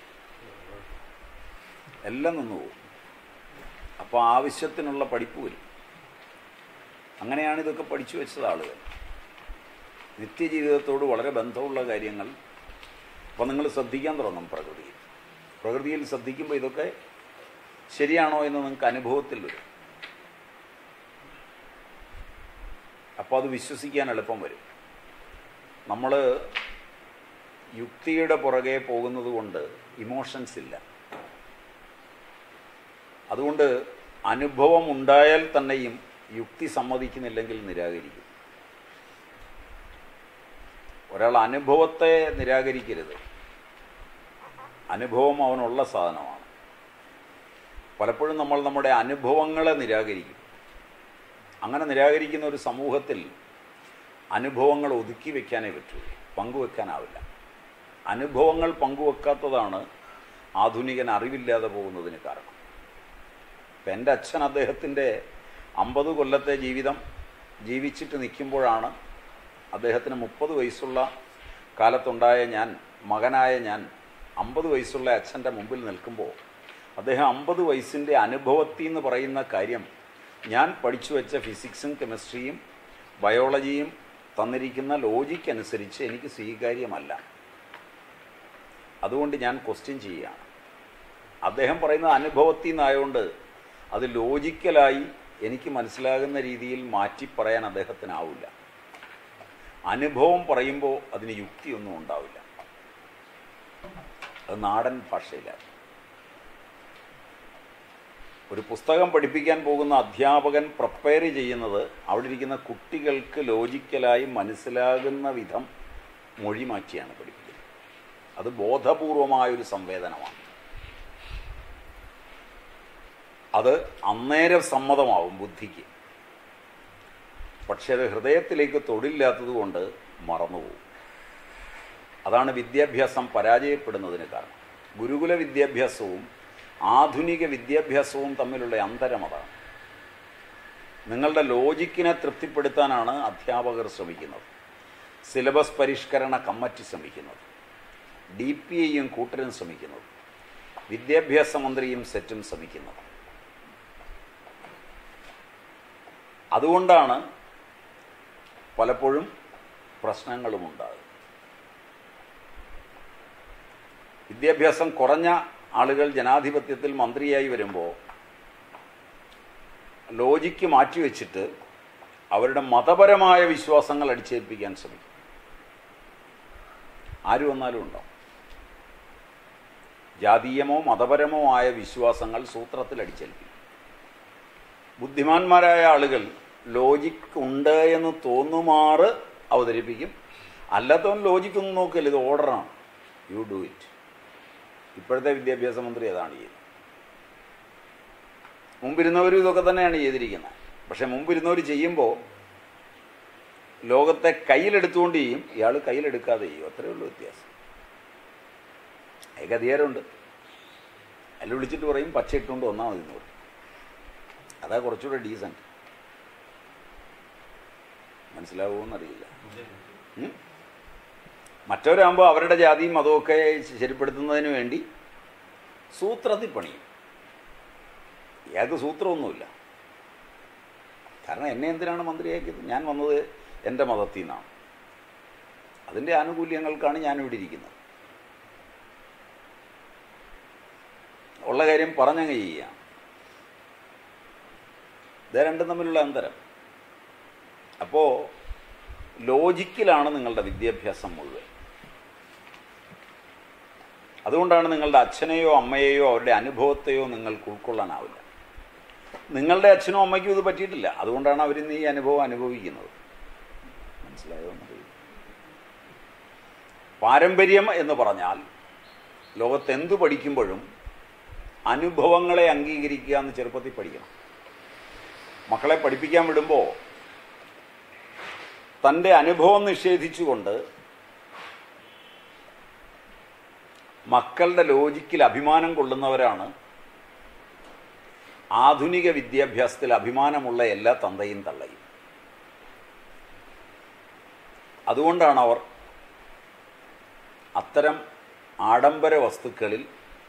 എല്ലാം നിന്നു പോകും. അപ്പോൾ ആവശ്യത്തിനുള്ള പഠിപ്പ് വരും. അങ്ങനെയാണ് ഇതൊക്കെ പഠിച്ചു വെച്ചത് ആളുകൾ. നിത്യജീവിതത്തോട് വളരെ ബന്ധമുള്ള കാര്യങ്ങൾ അപ്പോൾ നിങ്ങൾ ശ്രദ്ധിക്കാൻ തുടങ്ങും. പ്രകൃതിയിൽ പ്രകൃതിയിൽ ശ്രദ്ധിക്കുമ്പോൾ ഇതൊക്കെ ശരിയാണോ എന്ന് നിങ്ങൾക്ക് അനുഭവത്തിൽ വരും. അപ്പോൾ അത് വിശ്വസിക്കാൻ എളുപ്പം വരും. നമ്മൾ യുക്തിയുടെ പുറകെ പോകുന്നത് കൊണ്ട് ഇമോഷൻസ് ഇല്ല. അതുകൊണ്ട് അനുഭവം ഉണ്ടായാൽ തന്നെയും യുക്തി സമ്മതിക്കുന്നില്ലെങ്കിൽ നിരാകരിക്കും. ഒരാൾ അനുഭവത്തെ നിരാകരിക്കരുത്. അനുഭവം അവനുള്ള സാധനമാണ്. പലപ്പോഴും നമ്മൾ നമ്മുടെ അനുഭവങ്ങളെ നിരാകരിക്കും. അങ്ങനെ നിരാകരിക്കുന്ന ഒരു സമൂഹത്തിൽ അനുഭവങ്ങൾ ഒതുക്കി വയ്ക്കാനേ പറ്റുള്ളൂ, പങ്കുവെക്കാനാവില്ല. അനുഭവങ്ങൾ പങ്കുവെക്കാത്തതാണ് ആധുനികൻ അറിവില്ലാതെ പോകുന്നതിന് കാരണം. ഇപ്പം എൻ്റെ അച്ഛൻ അദ്ദേഹത്തിൻ്റെ അമ്പത് കൊല്ലത്തെ ജീവിതം ജീവിച്ചിട്ട് നിൽക്കുമ്പോഴാണ് അദ്ദേഹത്തിന് മുപ്പത് വയസ്സുള്ള കാലത്തുണ്ടായ ഞാൻ, മകനായ ഞാൻ അമ്പത് വയസ്സുള്ള അച്ഛൻ്റെ മുമ്പിൽ നിൽക്കുമ്പോൾ അദ്ദേഹം അമ്പത് വയസ്സിൻ്റെ അനുഭവത്തിൽ എന്ന് പറയുന്ന കാര്യം ഞാൻ പഠിച്ചു വെച്ച ഫിസിക്സും കെമിസ്ട്രിയും ബയോളജിയും തന്നിരിക്കുന്ന ലോജിക്ക് അനുസരിച്ച് എനിക്ക് സ്വീകാര്യമല്ല. അതുകൊണ്ട് ഞാൻ ക്വസ്റ്റ്യൻ ചെയ്യുകയാണ്. അദ്ദേഹം പറയുന്നത് അനുഭവത്തിൽ നിന്നായതുകൊണ്ട് അത് ലോജിക്കലായി എനിക്ക് മനസ്സിലാകുന്ന രീതിയിൽ മാറ്റി പറയാൻ അദ്ദേഹത്തിനാവില്ല. അനുഭവം പറയുമ്പോൾ അതിന് യുക്തിയൊന്നും ഉണ്ടാവില്ല. അത് നാടൻ ഭാഷയിലാണ്. ഒരു പുസ്തകം പഠിപ്പിക്കാൻ പോകുന്ന അധ്യാപകൻ പ്രിപ്പയർ ചെയ്യുന്നത് അവിടെ ഇരിക്കുന്ന കുട്ടികൾക്ക് ലോജിക്കലായി മനസ്സിലാകുന്ന വിധം മൊഴി മാറ്റിയാണ് പഠിപ്പിക്കുന്നത്. അത് ബോധപൂർവമായൊരു സംവേദനമാണ്. അത് അന്നേരം സമ്മതമാവും ബുദ്ധിക്ക്. പക്ഷെ അത് ഹൃദയത്തിലേക്ക് തൊടില്ലാത്തത് കൊണ്ട് മറന്നുപോകും. അതാണ് വിദ്യാഭ്യാസം പരാജയപ്പെടുന്നതിന് കാരണം. ഗുരുകുല വിദ്യാഭ്യാസവും ആധുനിക വിദ്യാഭ്യാസവും തമ്മിലുള്ള അന്തരം അതാണ്. നിങ്ങളുടെ ലോജിക്കിനെ തൃപ്തിപ്പെടുത്താനാണ് അധ്യാപകർ ശ്രമിക്കുന്നത്, സിലബസ് പരിഷ്കരണ കമ്മിറ്റി ശ്രമിക്കുന്നത്, ഡി പി ഐയും കൂട്ടരും ശ്രമിക്കുന്നത്, വിദ്യാഭ്യാസ മന്ത്രിയും സെറ്റും ശ്രമിക്കുന്നത്. അതുകൊണ്ടാണ് പലപ്പോഴും പ്രശ്നങ്ങളും ഉണ്ടാകും. വിദ്യാഭ്യാസം കുറഞ്ഞ ആളുകൾ ജനാധിപത്യത്തിൽ മന്ത്രിയായി വരുമ്പോൾ ലോജിക്ക് മാറ്റിവെച്ചിട്ട് അവരുടെ മതപരമായ വിശ്വാസങ്ങൾ അടിച്ചേൽപ്പിക്കാൻ ശ്രമിക്കും. ആര് വന്നാലും ഉണ്ടാവും. ജാതീയമോ മതപരമോ ആയ വിശ്വാസങ്ങൾ സൂത്രത്തിൽ അടിച്ചേൽപ്പിക്കും. ബുദ്ധിമാന്മാരായ ആളുകൾ ലോജിക്ക് ഉണ്ട് എന്ന് തോന്നുമാറ് അവതരിപ്പിക്കും. അല്ലാത്തവൻ ലോജിക്കൊന്നും നോക്കില്ല, ഇത് ഓർഡറാണ്, യു ഡു ഇറ്റ്. ഇപ്പോഴത്തെ വിദ്യാഭ്യാസ മന്ത്രി അതാണ് ചെയ്യുന്നത്. മുമ്പിരുന്നവരും ഇതൊക്കെ തന്നെയാണ് ചെയ്തിരിക്കുന്നത്. പക്ഷെ മുമ്പിരുന്നവർ ചെയ്യുമ്പോൾ ലോകത്തെ കയ്യിലെടുത്തുകൊണ്ട് ചെയ്യും, ഇയാൾ കയ്യിലെടുക്കാതെ ചെയ്യും. അത്രയേ ഉള്ളൂ വ്യത്യാസം. അതിന് അധികാരമുണ്ട്. അതിൽ വിളിച്ചിട്ട് പറയും പച്ച ഇട്ടുകൊണ്ട് വന്നാൽ മതി എന്ന് പറയും. അതാ കുറച്ചുകൂടെ ഡീസൻറ്റ്. മനസ്സിലാവുമെന്നറിയില്ല. മറ്റവരാകുമ്പോൾ അവരുടെ ജാതിയും മതമൊക്കെ ശരിപ്പെടുത്തുന്നതിന് വേണ്ടി സൂത്രത്തിൽ പണിയും. ഇയാൾക്ക് സൂത്രമൊന്നുമില്ല. കാരണം എന്നെ എന്തിനാണ് മന്ത്രിയാക്കിയത്? ഞാൻ വന്നത് എൻ്റെ മതത്തിൽ നിന്നാണ്. അതിൻ്റെ ആനുകൂല്യങ്ങൾക്കാണ് ഞാനിവിടെ ഇരിക്കുന്നത്. ഉള്ള കാര്യം പറഞ്ഞങ്ങ് ചെയ്യാം. ഇത് രണ്ടും തമ്മിലുള്ള അന്തരം. അപ്പോൾ ലോജിക്കിലാണ് നിങ്ങളുടെ വിദ്യാഭ്യാസം മുഴുവൻ. അതുകൊണ്ടാണ് നിങ്ങളുടെ അച്ഛനെയോ അമ്മയെയോ അവരുടെ അനുഭവത്തെയോ നിങ്ങൾക്ക് ഉൾക്കൊള്ളാനാവില്ല. നിങ്ങളുടെ അച്ഛനും അമ്മയ്ക്കും ഇത് പറ്റിയിട്ടില്ല. അതുകൊണ്ടാണ് അവരിന്ന് ഈ അനുഭവം അനുഭവിക്കുന്നത്. മനസ്സിലായോ എന്നറിയില്ല. പാരമ്പര്യം എന്ന് പറഞ്ഞാൽ ലോകത്തെന്തു പഠിക്കുമ്പോഴും അനുഭവങ്ങളെ അംഗീകരിക്കുക എന്ന് ചെറുപ്പത്തിൽ പഠിക്കണം. മക്കളെ പഠിപ്പിക്കാൻ വിടുമ്പോൾ തൻ്റെ അനുഭവം നിഷേധിച്ചുകൊണ്ട് മക്കളുടെ ലോജിക്കിൽ അഭിമാനം കൊള്ളുന്നവരാണ് ആധുനിക വിദ്യാഭ്യാസത്തിൽ അഭിമാനമുള്ള എല്ലാ തന്തയും തള്ളയും. അതുകൊണ്ടാണ് അവർ അത്തരം ആഡംബര വസ്തുക്കളിൽ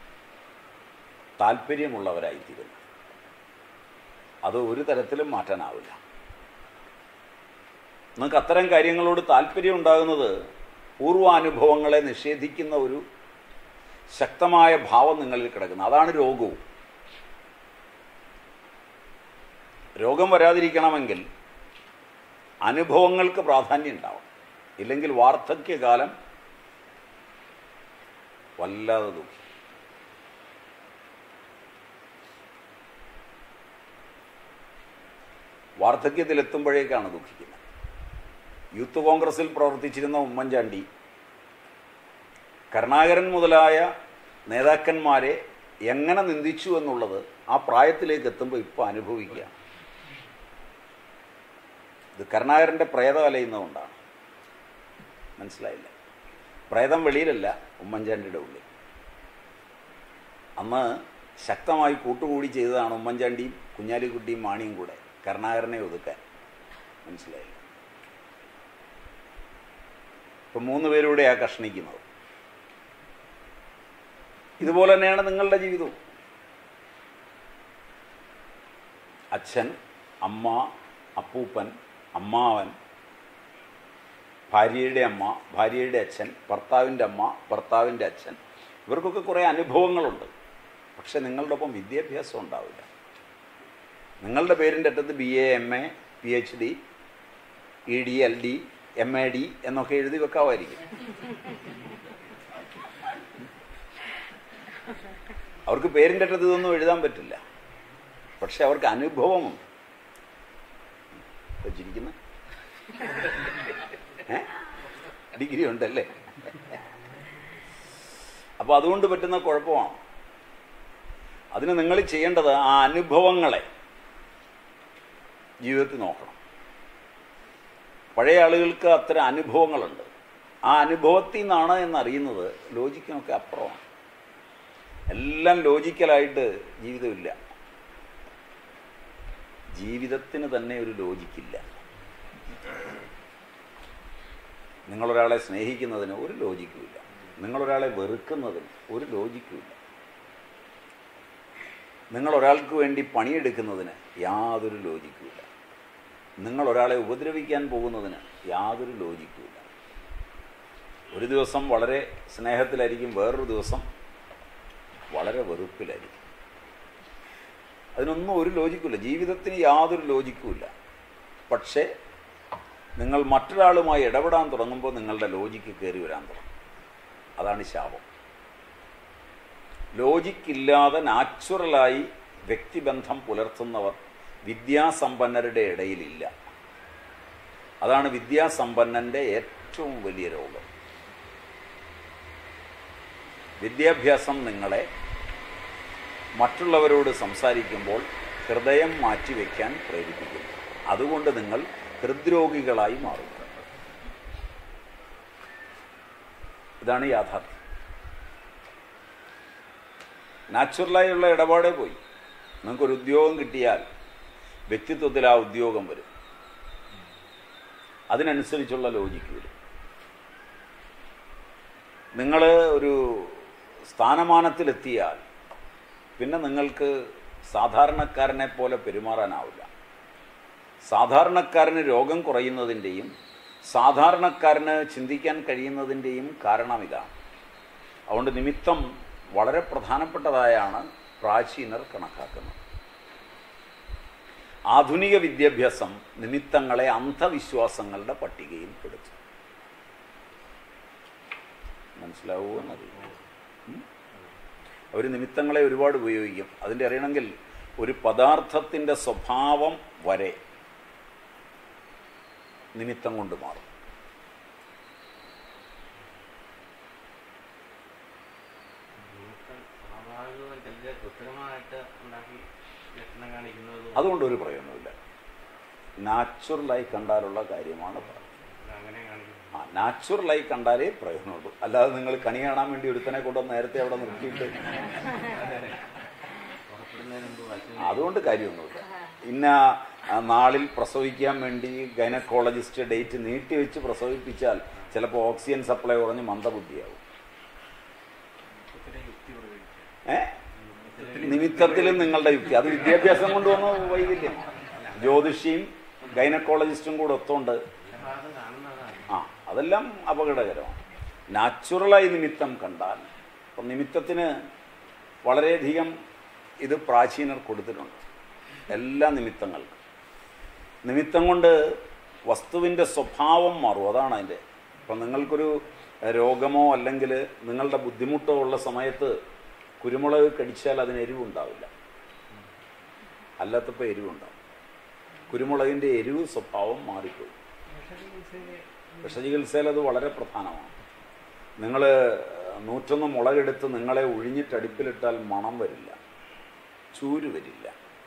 താല്പര്യമുള്ളവരായിത്തീരുന്നത്. അത് ഒരു തരത്തിലും മാറ്റാനാവില്ല. നിങ്ങൾക്ക് അത്തരം കാര്യങ്ങളോട് താല്പര്യം ഉണ്ടാകുന്നത് പൂർവാനുഭവങ്ങളെ നിഷേധിക്കുന്ന ഒരു ശക്തമായ ഭാവം നിങ്ങളിൽ കിടക്കുന്നത്. അതാണ് രോഗവും. രോഗം വരാതിരിക്കണമെങ്കിൽ അനുഭവങ്ങൾക്ക് പ്രാധാന്യം ഉണ്ടാവും. ഇല്ലെങ്കിൽ വാർദ്ധക്യകാലം വല്ലാതെ ദുഃഖി. വാർദ്ധക്യത്തിലെത്തുമ്പോഴേക്കാണ് ദുഃഖിക്കുന്നത്. യൂത്ത് കോൺഗ്രസിൽ പ്രവർത്തിച്ചിരുന്ന ഉമ്മൻചാണ്ടി കരുണാകരൻ മുതലായ നേതാക്കന്മാരെ എങ്ങനെ നിന്ദിച്ചു എന്നുള്ളത് ആ പ്രായത്തിലേക്ക് എത്തുമ്പോൾ ഇപ്പോൾ അനുഭവിക്കുക. ഇത് കരുണാകരൻ്റെ പ്രേതം അലയുന്നതുകൊണ്ടാണ്. മനസ്സിലായില്ല? പ്രേതം വെളിയിലല്ല, ഉമ്മൻചാണ്ടിയുടെ ഉള്ളിൽ. അന്ന് ശക്തമായി കൂട്ടുകൂടി ചെയ്തതാണ് ഉമ്മൻചാണ്ടിയും കുഞ്ഞാലിക്കുട്ടിയും മാണിയും കൂടെ കരുണാകരനെ ഒതുക്കാൻ. മനസ്സിലായില്ല? ഇപ്പം മൂന്ന് പേരൂടെയാണ് കഷ്ണിക്കുന്നത്. ഇതുപോലെ തന്നെയാണ് നിങ്ങളുടെ ജീവിതവും. അച്ഛൻ, അമ്മ, അപ്പൂപ്പൻ, അമ്മാവൻ, ഭാര്യയുടെ അമ്മ, ഭാര്യയുടെ അച്ഛൻ, ഭർത്താവിൻ്റെ അമ്മ, ഭർത്താവിൻ്റെ അച്ഛൻ, ഇവർക്കൊക്കെ കുറേ അനുഭവങ്ങളുണ്ട്. പക്ഷെ നിങ്ങളുടെ ഒപ്പം വിദ്യാഭ്യാസം ഉണ്ടാവില്ല. നിങ്ങളുടെ പേരിൻ്റെ അറ്റത്ത് B A, M A, P H D, E D, L D, M A D എന്നൊക്കെ എഴുതി വെക്കാമായിരിക്കും. അവർക്ക് പേരിൻ്റെ അറ്റത്ത് ഇതൊന്നും എഴുതാൻ പറ്റില്ല. പക്ഷെ അവർക്ക് അനുഭവമുണ്ട്. വെച്ചിരിക്കുന്ന ഏ ഡിഗ്രി ഉണ്ടല്ലേ. അപ്പോൾ അതുകൊണ്ട് പറ്റുന്ന കുഴപ്പമാണ്. അതിന് നിങ്ങൾ ചെയ്യേണ്ടത് ആ അനുഭവങ്ങളെ ജീവിതത്തിൽ നോക്കണം. പഴയ ആളുകൾക്ക് അത്തരം അനുഭവങ്ങളുണ്ട്. ആ അനുഭവത്തിൽ നിന്നാണ് എന്നറിയുന്നത് ലോജിക്കിനൊക്കെ അപ്പുറമാണ്. എല്ലാം ലോജിക്കലായിട്ട് ജീവിതമില്ല. ജീവിതത്തിന് തന്നെ ഒരു ലോജിക്കില്ല. നിങ്ങളൊരാളെ സ്നേഹിക്കുന്നതിന് ഒരു ലോജിക്കുമില്ല. നിങ്ങളൊരാളെ വെറുക്കുന്നതിന് ഒരു ലോജിക്കുമില്ല. നിങ്ങളൊരാൾക്ക് വേണ്ടി പണിയെടുക്കുന്നതിന് യാതൊരു ലോജിക്കുമില്ല. നിങ്ങളൊരാളെ ഉപദ്രവിക്കാൻ പോകുന്നതിന് യാതൊരു ലോജിക്കുമില്ല. ഒരു ദിവസം വളരെ സ്നേഹത്തിലായിരിക്കും, വേറൊരു ദിവസം വളരെ വെറുപ്പിലായിരിക്കും. അതിനൊന്നും ഒരു ലോജിക്കുമില്ല. ജീവിതത്തിന് യാതൊരു ലോജിക്കുമില്ല. പക്ഷേ നിങ്ങൾ മറ്റൊരാളുമായി ഇടപെടാൻ തുടങ്ങുമ്പോൾ നിങ്ങളുടെ ലോജിക്ക് കയറി വരാൻ തുടങ്ങും. അതാണ് ശാപം. ലോജിക്കില്ലാതെ നാച്ചുറലായി വ്യക്തിബന്ധം പുലർത്തുന്നവർ വിദ്യാസമ്പന്നരുടെ ഇടയിലില്ല. അതാണ് വിദ്യാസമ്പന്നൻ്റെ ഏറ്റവും വലിയ രോഗം. വിദ്യാഭ്യാസം നിങ്ങളെ മറ്റുള്ളവരോട് സംസാരിക്കുമ്പോൾ ഹൃദയം മാറ്റിവെക്കാൻ പ്രേരിപ്പിക്കുന്നു. അതുകൊണ്ട് നിങ്ങൾ ഹൃദ്രോഗികളായി മാറും. ഇതാണ് യാഥാർത്ഥ്യം. നാച്ചുറലായുള്ള ഇടപാടേ പോയി. നിങ്ങൾക്കൊരു ഉദ്യോഗം കിട്ടിയാൽ വ്യക്തിത്വത്തിൽ ആ ഉദ്യോഗം വരും. അതിനനുസരിച്ചുള്ള ലോജിക്ക് വരും. നിങ്ങൾ ഒരു സ്ഥാനമാനത്തിലെത്തിയാൽ പിന്നെ നിങ്ങൾക്ക് സാധാരണക്കാരനെ പോലെ പെരുമാറാനാവില്ല. സാധാരണക്കാരന് രോഗം കുറയുന്നതിൻ്റെയും സാധാരണക്കാരന് ചിന്തിക്കാൻ കഴിയുന്നതിൻ്റെയും കാരണം ഇതാണ്. അതുകൊണ്ട് നിമിത്തം വളരെ പ്രധാനപ്പെട്ടതായാണ് പ്രാചീനർ കണക്കാക്കുന്നത്. ആധുനിക വിദ്യാഭ്യാസം നിമിത്തങ്ങളെ അന്ധവിശ്വാസങ്ങളുടെ പട്ടികയിൽ പെടുത്തും. മനസ്സിലാവുമോ എന്നറിയില്ല. അവർ നിമിത്തങ്ങളെ ഒരുപാട് ഉപയോഗിക്കും. അതിൻ്റെ അറിയണമെങ്കിൽ ഒരു പദാർത്ഥത്തിൻ്റെ സ്വഭാവം വരെ നിമിത്തം കൊണ്ട് മാറും. അതുകൊണ്ടൊരു പ്രയോജനമില്ല. നാച്ചുറലായി കണ്ടാലുള്ള കാര്യമാണ് പറയുന്നത്. ആ നാച്ചുറലായി കണ്ടാലേ പ്രയോജനമുള്ളൂ. അല്ലാതെ നിങ്ങൾ കണി കാണാൻ വേണ്ടി ഒരുത്തനെ കൊണ്ടുവന്ന് നേരത്തെ അവിടെ നിർത്തിയിട്ട് അതുകൊണ്ട് കാര്യമൊന്നുമില്ല. ഇന്ന നാളിൽ പ്രസവിക്കാൻ വേണ്ടി ഗൈനക്കോളജിസ്റ്റ് ഡേറ്റ് നീട്ടി വെച്ച് പ്രസവിപ്പിച്ചാൽ ചിലപ്പോൾ ഓക്സിജൻ സപ്ലൈ കുറഞ്ഞ് മന്ദബുദ്ധിയാവും. ഏ നിമിത്തത്തിലും നിങ്ങളുടെ യുക്തി, അത് വിദ്യാഭ്യാസം കൊണ്ടുവന്ന വൈകല്യം. ജ്യോതിഷിയും ഗൈനക്കോളജിസ്റ്റും കൂടെ ഒത്തുകൊണ്ട് ആ അതെല്ലാം അപകടകരമാണ്. നാച്ചുറലായി നിമിത്തം കണ്ടാൽ, അപ്പം നിമിത്തത്തിന് വളരെയധികം ഇത് പ്രാചീനർ കൊടുത്തിട്ടുണ്ട്. എല്ലാ നിമിത്തങ്ങൾക്കും നിമിത്തം കൊണ്ട് വസ്തുവിൻ്റെ സ്വഭാവം മാറും. അതാണ് അതിൻ്റെ. ഇപ്പം നിങ്ങൾക്കൊരു രോഗമോ അല്ലെങ്കിൽ നിങ്ങളുടെ ബുദ്ധിമുട്ടോ ഉള്ള സമയത്ത് കുരുമുളക് കടിച്ചാൽ അതിന് എരിവുണ്ടാവില്ല. അല്ലാത്തപ്പോൾ എരിവുണ്ടാവും. കുരുമുളകിൻ്റെ എരിവ് സ്വഭാവം മാറിപ്പോയി. വിഷചികിത്സയിൽ അത് വളരെ പ്രധാനമാണ്. നിങ്ങൾ നൂറ്റൊന്ന് മുളകെടുത്ത് നിങ്ങളെ ഒഴിഞ്ഞിട്ട് അടുപ്പിലിട്ടാൽ മണം വരില്ല, ചൂര് വരില്ല.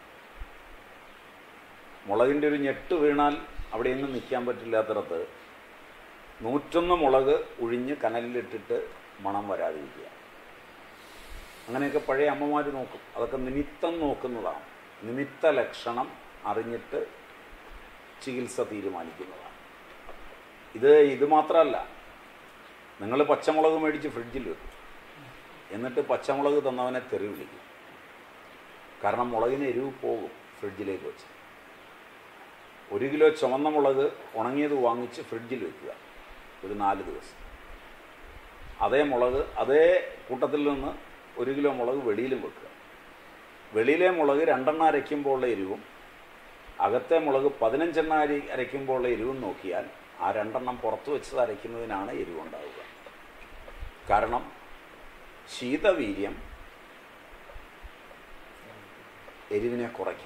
മുളകിൻ്റെ ഒരു ഞെട്ട് വീണാൽ അവിടെയൊന്നും നിൽക്കാൻ പറ്റില്ലാത്തിടത്ത് നൂറ്റൊന്ന് മുളക് ഒഴിഞ്ഞ് കനലിലിട്ടിട്ട് മണം വരാതിരിക്കുക. അങ്ങനെയൊക്കെ പഴയ അമ്മമാർ നോക്കും. അതൊക്കെ നിമിത്തം നോക്കുന്നതാണ്. നിമിത്ത ലക്ഷണം അറിഞ്ഞിട്ട് ചികിത്സ തീരുമാനിക്കുന്നതാണ്. ഇത് ഇത് മാത്രമല്ല, നിങ്ങൾ പച്ചമുളക് മേടിച്ച് ഫ്രിഡ്ജിൽ വെക്കും. എന്നിട്ട് പച്ചമുളക് തന്നവനെ തെറി വിളിക്കും. കാരണം മുളകിന് എരിവ് പോകും ഫ്രിഡ്ജിലേക്ക് വെച്ച്. ഒരു കിലോ ചുവന്ന മുളക് ഉണങ്ങിയത് വാങ്ങിച്ച് ഫ്രിഡ്ജിൽ വെക്കുക ഒരു നാല് ദിവസം. അതേ മുളക് അതേ കൂട്ടത്തിൽ നിന്ന് ഒരു കിലോ മുളക് വെളിയിലും വെക്കുക. വെളിയിലെ മുളക് രണ്ടെണ്ണ അരയ്ക്കുമ്പോഴുള്ള എരിവും അകത്തെ മുളക് പതിനഞ്ചെണ്ണ അരി അരയ്ക്കുമ്പോഴുള്ള എരിവും നോക്കിയാൽ ആ രണ്ടെണ്ണം പുറത്ത് വെച്ചത് അരയ്ക്കുന്നതിനാണ് എരിവുണ്ടാവുക. കാരണം ശീതവീര്യം എരിവിനെ കുറയ്ക്കും,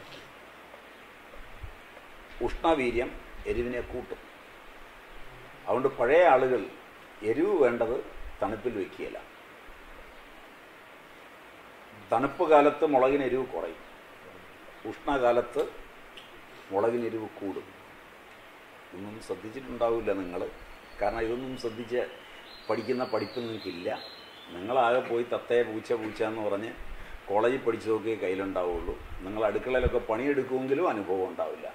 ഉഷ്ണവീര്യം എരിവിനെ കൂട്ടും. അതുകൊണ്ട് പഴയ ആളുകൾ എരിവ് വേണ്ടത് തണുപ്പിൽ വയ്ക്കുകയില്ല. തണുപ്പ് കാലത്ത് മുളകിന് എരിവ് കുറയും, ഉഷ്ണകാലത്ത് മുളകിന് എരിവ് കൂടും. ഇതൊന്നും ശ്രദ്ധിച്ചിട്ടുണ്ടാവില്ല നിങ്ങൾ. കാരണം ഇതൊന്നും ശ്രദ്ധിച്ച് പഠിക്കുന്ന പഠിപ്പ് നിങ്ങൾക്കില്ല. നിങ്ങളാകെ പോയി തത്തയെ പൂച്ച പൂച്ച എന്ന് പറഞ്ഞ് കോളേജിൽ പഠിച്ചു നോക്കിയേ കയ്യിലുണ്ടാവുള്ളൂ. നിങ്ങൾ അടുക്കളയിലൊക്കെ പണിയെടുക്കുമെങ്കിലും അനുഭവം ഉണ്ടാവില്ല.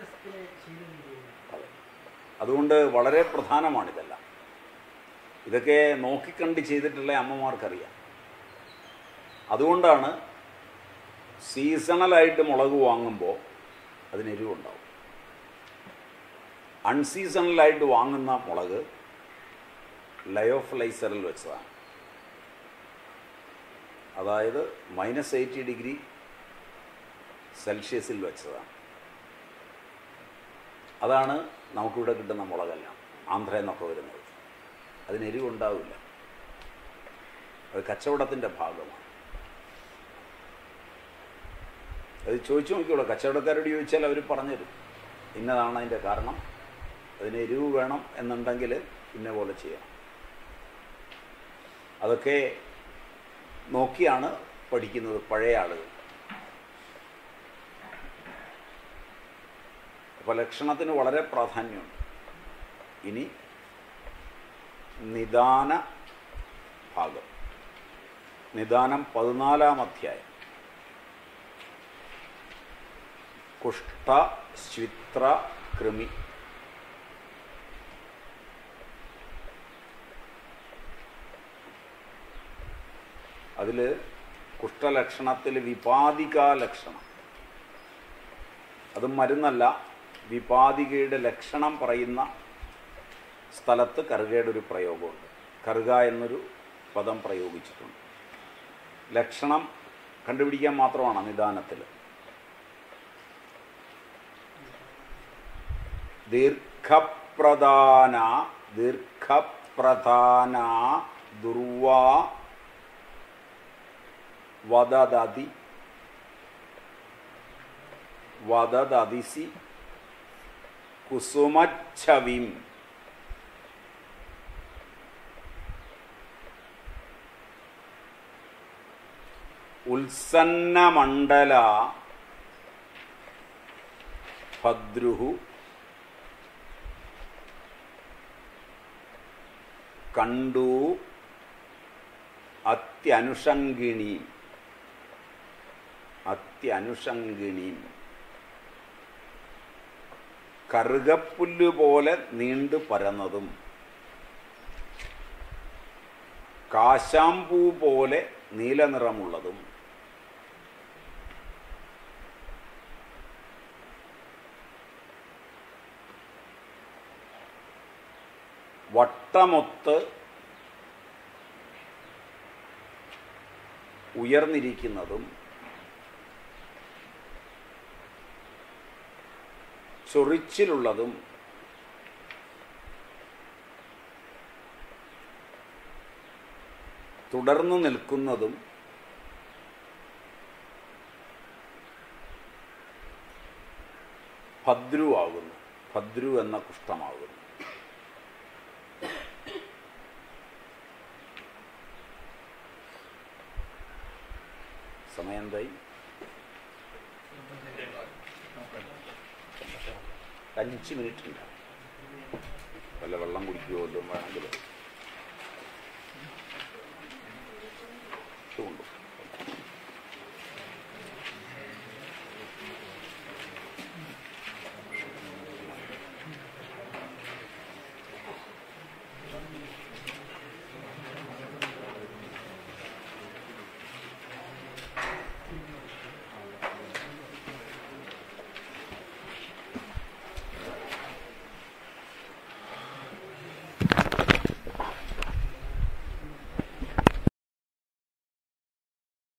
അതെ, അതുകൊണ്ട് വളരെ പ്രധാനമാണിതെല്ലാം. ഇതൊക്കെ നോക്കിക്കണ്ട് ചെയ്തിട്ടുള്ള അമ്മമാർക്കറിയാം. അതുകൊണ്ടാണ് സീസണലായിട്ട് മുളക് വാങ്ങുമ്പോൾ അതിന് എരിവുണ്ടാവും. അൺസീസണലായിട്ട് വാങ്ങുന്ന മുളക് ലയോഫ്ലൈസറിൽ വെച്ചതാണ്. അതായത് മൈനസ് എയ്റ്റി ഡിഗ്രി സെൽഷ്യസിൽ വെച്ചതാണ്. അതാണ് നമുക്കിവിടെ കിട്ടുന്ന മുളകെല്ലാം ആന്ധ്രയിൽ നിന്നൊക്കെ വരുന്നത്. അതിന് എരിവുണ്ടാവില്ല. അത് കച്ചവടത്തിൻ്റെ ഭാഗമാണ്. അത് ചോദിച്ചു നോക്കിയോളൂ. കച്ചവടക്കാരോട് ചോദിച്ചാൽ അവർ പറഞ്ഞുതരും ഇന്നതാണ് അതിൻ്റെ കാരണം. അതിന് എരിവ് വേണം എന്നുണ്ടെങ്കിൽ ഇന്ന പോലെ ചെയ്യണം. അതൊക്കെ നോക്കിയാണ് പഠിക്കുന്നത് പഴയ ആളുകൾ. അപ്പോൾ ലക്ഷണത്തിന് വളരെ പ്രാധാന്യമുണ്ട്. ഇനി നിദാന ഭാഗം. നിദാനം പതിനാലാം അധ്യായം. കുഷ്ഠ ശ്വിത്ര കൃമി. അതിൽ കുഷ്ഠലക്ഷണത്തിൽ വിപാദികാ ലക്ഷണം. അത് മരുന്നല്ല. വിപാദികയുടെ ലക്ഷണം പറയുന്ന സ്ഥലത്ത് കറുകയുടെ ഒരു പ്രയോഗമുണ്ട്. കറുക എന്നൊരു പദം പ്രയോഗിച്ചിട്ടുണ്ട്. ലക്ഷണം കണ്ടുപിടിക്കാൻ മാത്രമാണ് നിദാനത്തിൽ. ദീർഘപ്രധാന ദീർഘപ്രധാന ദുർവാ വദദതി വദദതിസി കുസുമച്ഛവിം. ഉത്സന്നമണ്ഡല ഭദ്രുഹു കണ്ടു അത്യനുഷംഗിണി അത്യനുഷംഗിണി. കറുകപ്പുല്ല് പോലെ നീണ്ടു പരന്നതും കാശാമ്പൂ പോലെ നീലനിറമുള്ളതും വട്ടമൊത്ത് ഉയർന്നിരിക്കുന്നതും ചൊറിച്ചിലുള്ളതും തുടർന്നു നിൽക്കുന്നതും ഭദ്രുവാകുന്നു. ഭദ്രു എന്ന കുഷ്ഠമാകുന്നു. സമയം എന്തായി? അഞ്ച് മിനിറ്റ് ഉണ്ട്. വല്ല വെള്ളം കുടിക്കുമോ വല്ലതും വേണമെങ്കിൽ